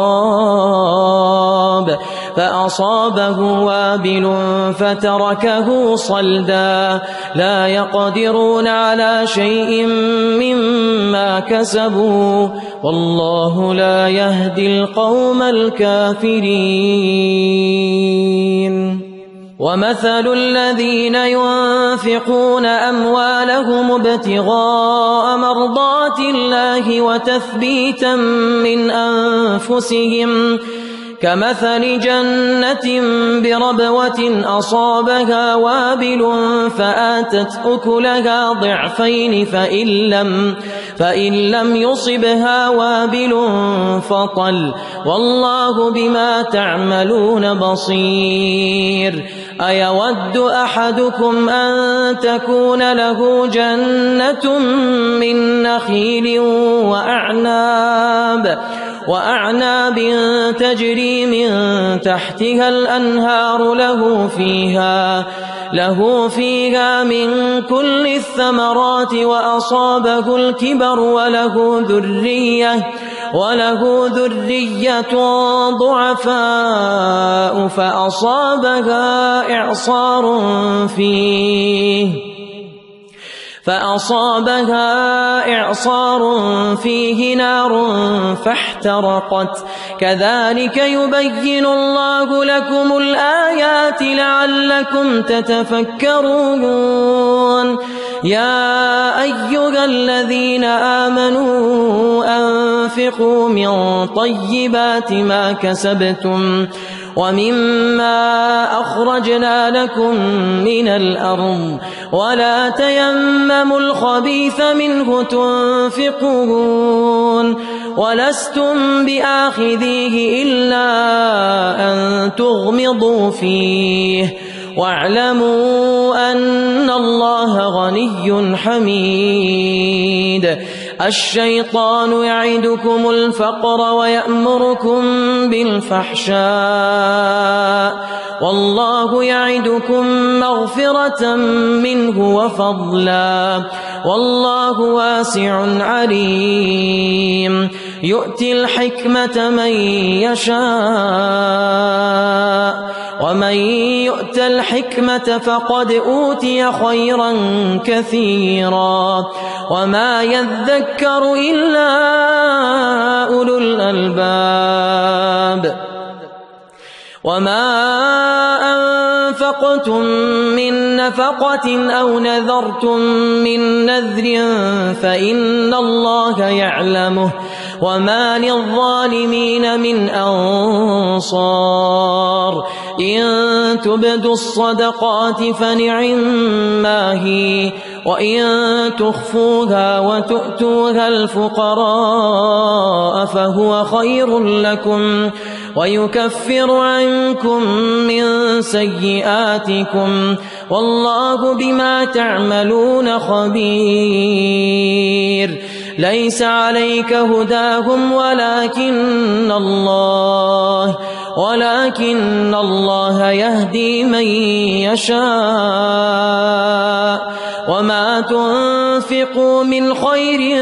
B: تراب فأصابه وابل فتركه صلدا لا يقدرون على شيء مما كسبوا والله لا يهدي القوم الكافرين. ومثل الذين ينفقون أموالهم ابتغاء مرضات الله وتثبيتا من أنفسهم كمثل جنة بربوة أصابها وابل فآتت أكلها ضعفين فإن لم يصبها وابل فطل والله بما تعملون بصير. أيود أحدكم أن تكون له جنة من نخيل وأعناب تجري من تحتها الأنهار له فيها من كل الثمرات وأصابه الكبر وله ذرية ضعفاء فأصابها إعصار فيه نار فاحترقت كذلك يبين الله لكم الآيات لعلكم تتفكرون. يا أيها الذين آمنوا أنفقوا من طيبات ما كسبتم ومما أخرجنا لكم من الأرض ولا تيمموا الخبيث منه تنفقون ولستم بآخذيه إلا أن تغمضوا فيه واعلموا أن الله غني حميد. الشيطان يعدكم الفقر ويأمركم بالفحشاء والله يعدكم مغفرة منه وفضلا والله واسع عليم. يؤتي الحكمة من يشاء ومن يؤت الحكمة فقد أوتي خيرا كثيرا وما يذكر إلا أولو الألباب. وما أنفقتم من نفقة أو نذرتم من نذر فإن الله يعلمه وما للظالمين من أنصار. إن تبدوا الصدقات فنعما هي وإن تخفوها وتؤتوها الفقراء فهو خير لكم ويكفر عنكم من سيئاتكم والله بما تعملون خبير. ليس عليك هداهم ولكن الله يهدي من يشاء وما تنفقوا من خير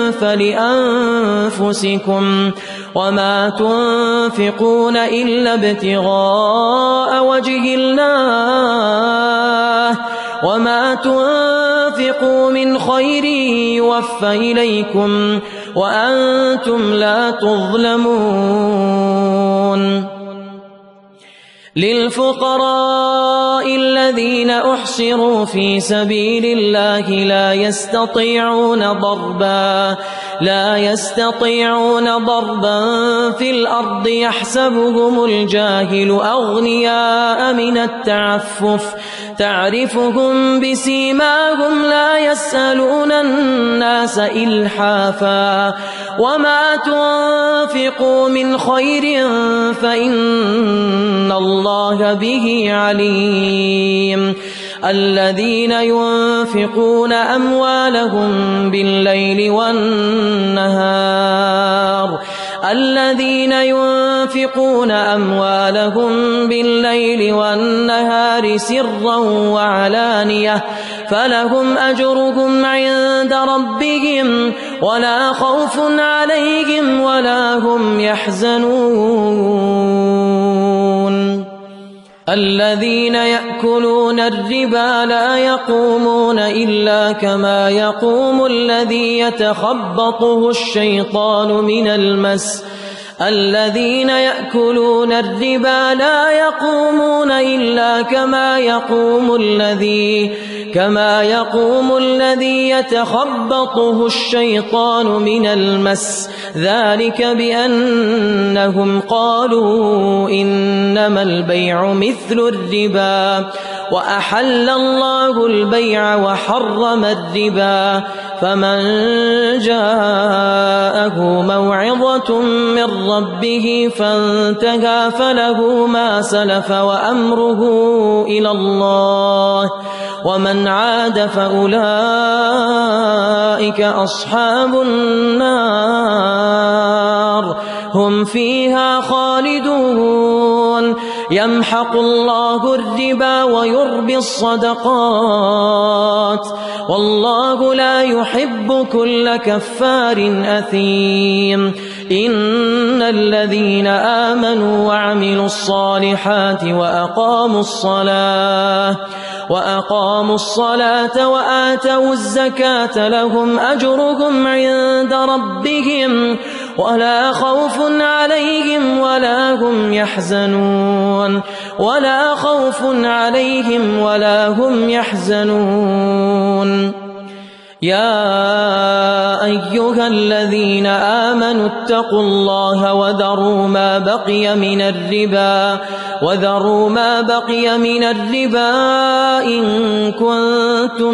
B: فلأنفسكم وما تنفقون إلا ابتغاء وجه الله وما تنفقوا من خير يوفى إليكم وأنتم لا تظلمون. للفقراء الذين أحصروا في سبيل الله لا يستطيعون ضربا في الأرض يحسبهم الجاهل أغنياء من التعفف تعرفهم بسيماهم لا يسألون الناس إلحافا وما تنفقوا من خير فإن الله به عليم. الذين ينفقون أموالهم بالليل والنهار سرا وعلانية فلهم أجرهم عند ربهم ولا خوف عليهم ولا هم يحزنون. الذين يأكلون الربا لا يقومون إلا كما يقوم الذي يتخبطه الشيطان من المس. الذين يأكلون الربا لا يقومون إلا كما يقوم الذي يتخبطه الشيطان من المس ذلك بأنهم قالوا إنما البيع مثل الربا وأحل الله البيع وحرم الربا فمن جاءه موعظة من ربه فانتهى فله ما سلف وأمره إلى الله ومن عاد فأولئك أصحاب النار هم فيها خالدون. يمحق الله الربا ويربي الصدقات والله لا يحب كل كفار أثيم. إن الذين آمنوا وعملوا الصالحات وأقاموا الصلاة وآتوا الزكاة لهم أجرهم عند ربهم ولا خوف عليهم ولا هم يحزنون. يا أيها الذين آمنوا اتقوا الله وذروا ما بقي من الربا إن كنتم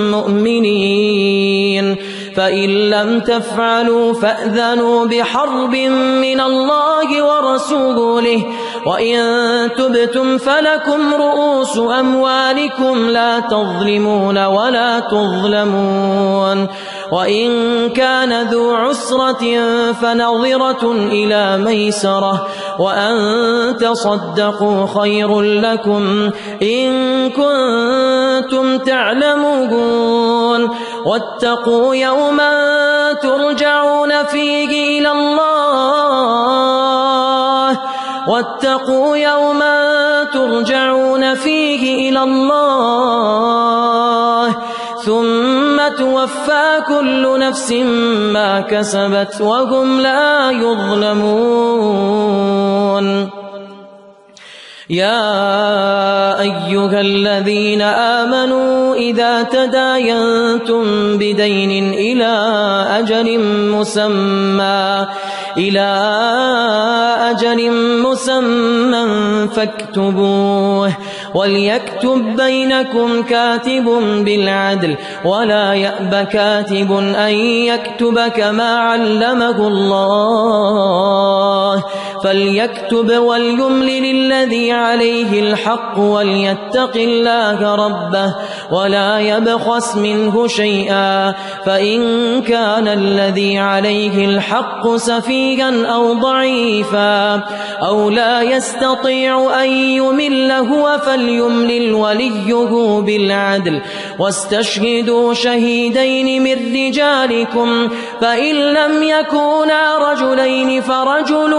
B: مؤمنين فإن لم تفعلوا فأذنوا بحرب من الله ورسوله وإن تبتم فلكم رؤوس أموالكم لا تظلمون ولا تظلمون وإن كان ذو عسرة فنظرة إلى ميسرة وأن تصدقوا خير لكم إن كنتم تعلمون واتقوا يوما ترجعون فيه إلى الله ثم توفى كل نفس ما كسبت وهم لا يظلمون يا أيها الذين آمنوا إذا تداينتم بدين إلى أجل مسمى فاكتبوه وليكتب بينكم كاتب بالعدل ولا يأب كاتب أن يكتب كما علمه الله فليكتب وليملل الذي عليه الحق وليتق الله ربه ولا يبخس منه شيئا فإن كان الذي عليه الحق سفيها أو ضعيفا أو لا يستطيع أن يمل هو فليملل وليه بالعدل واستشهدوا شهيدين من رجالكم فإن لم يكونا رجلين فرجل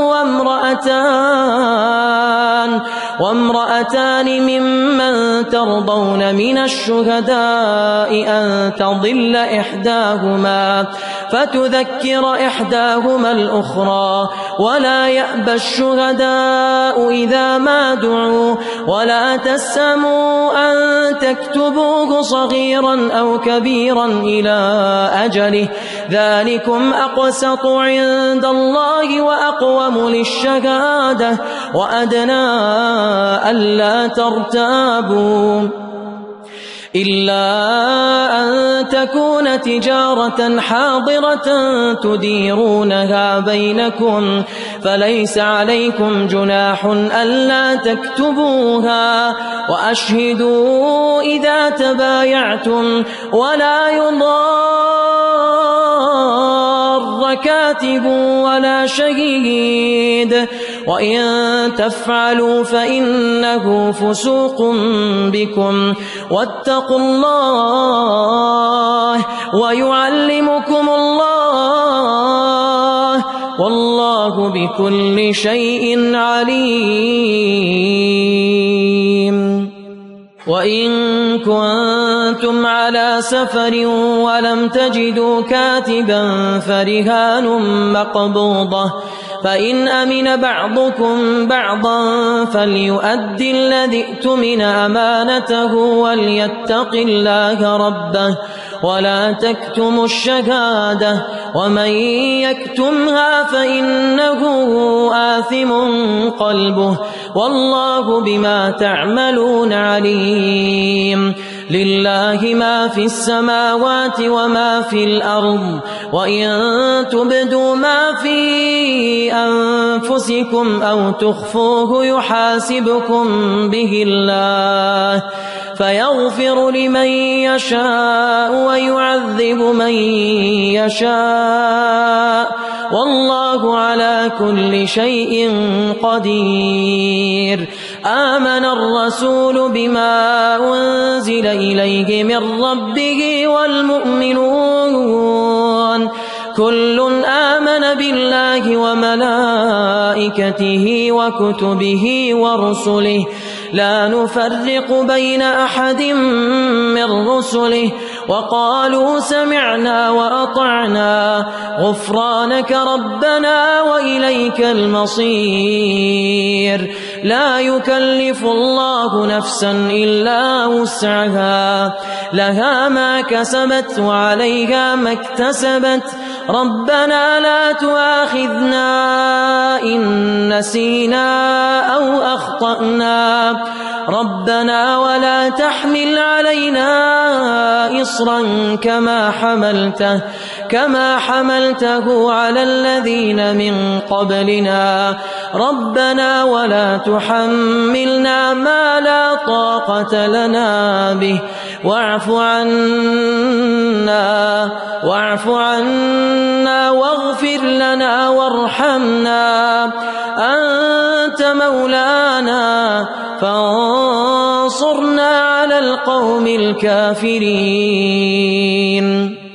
B: وامرأتان ممن ترضون من الشهداء أن تضل إحداهما فتذكر إحداهما الأخرى ولا يأبى الشهداء إذا ما دعوا ولا تسأموا أن تكتبوه صغيرا أو كبيرا إلى أجله ذلكم أقسط عند الله وأقوم للشهادة وأدنى ألا ترتابوا إلا أن تكون تجارة حاضرة تديرونها بينكم فليس عليكم جناح ألا تكتبوها وأشهدوا إذا تبايعتم ولا يضار كاتب ولا شهيد وإن تفعلوا فإنه فسوق بكم واتقوا الله ويعلمكم الله والله بكل شيء عليم وإن كنتم على سفر ولم تجدوا كاتبا فرهان مقبوضة فإن أمن بعضكم بعضا فليؤدي الذي ائتمن أمانته وليتق الله ربه ولا تكتموا الشهادة ومن يكتمها فإنه آثم قلبه والله بما تعملون عليم لله ما في السماوات وما في الأرض وإن تبدوا ما في أنفسكم أو تخفوه يحاسبكم به الله فيغفر لمن يشاء ويعذب من يشاء والله على كل شيء قدير آمن الرسول بما أنزل إليه من ربه والمؤمنون كل آمن بالله وملائكته وكتبه ورسله لا نفرق بين أحد من رسله وقالوا سمعنا وأطعنا غفرانك ربنا وإليك المصير لا يكلف الله نفسا إلا وسعها لها ما كسبت وعليها ما اكتسبت ربنا لا تؤاخذنا إن نسينا أو أخطأنا ربنا ولا تحمل علينا إصرا كما حملته على الذين من قبلنا ربنا ولا تحملنا ما لا طاقة لنا به واعف عنا واغفر لنا وارحمنا أنت مولانا فانصرنا على القوم الكافرين.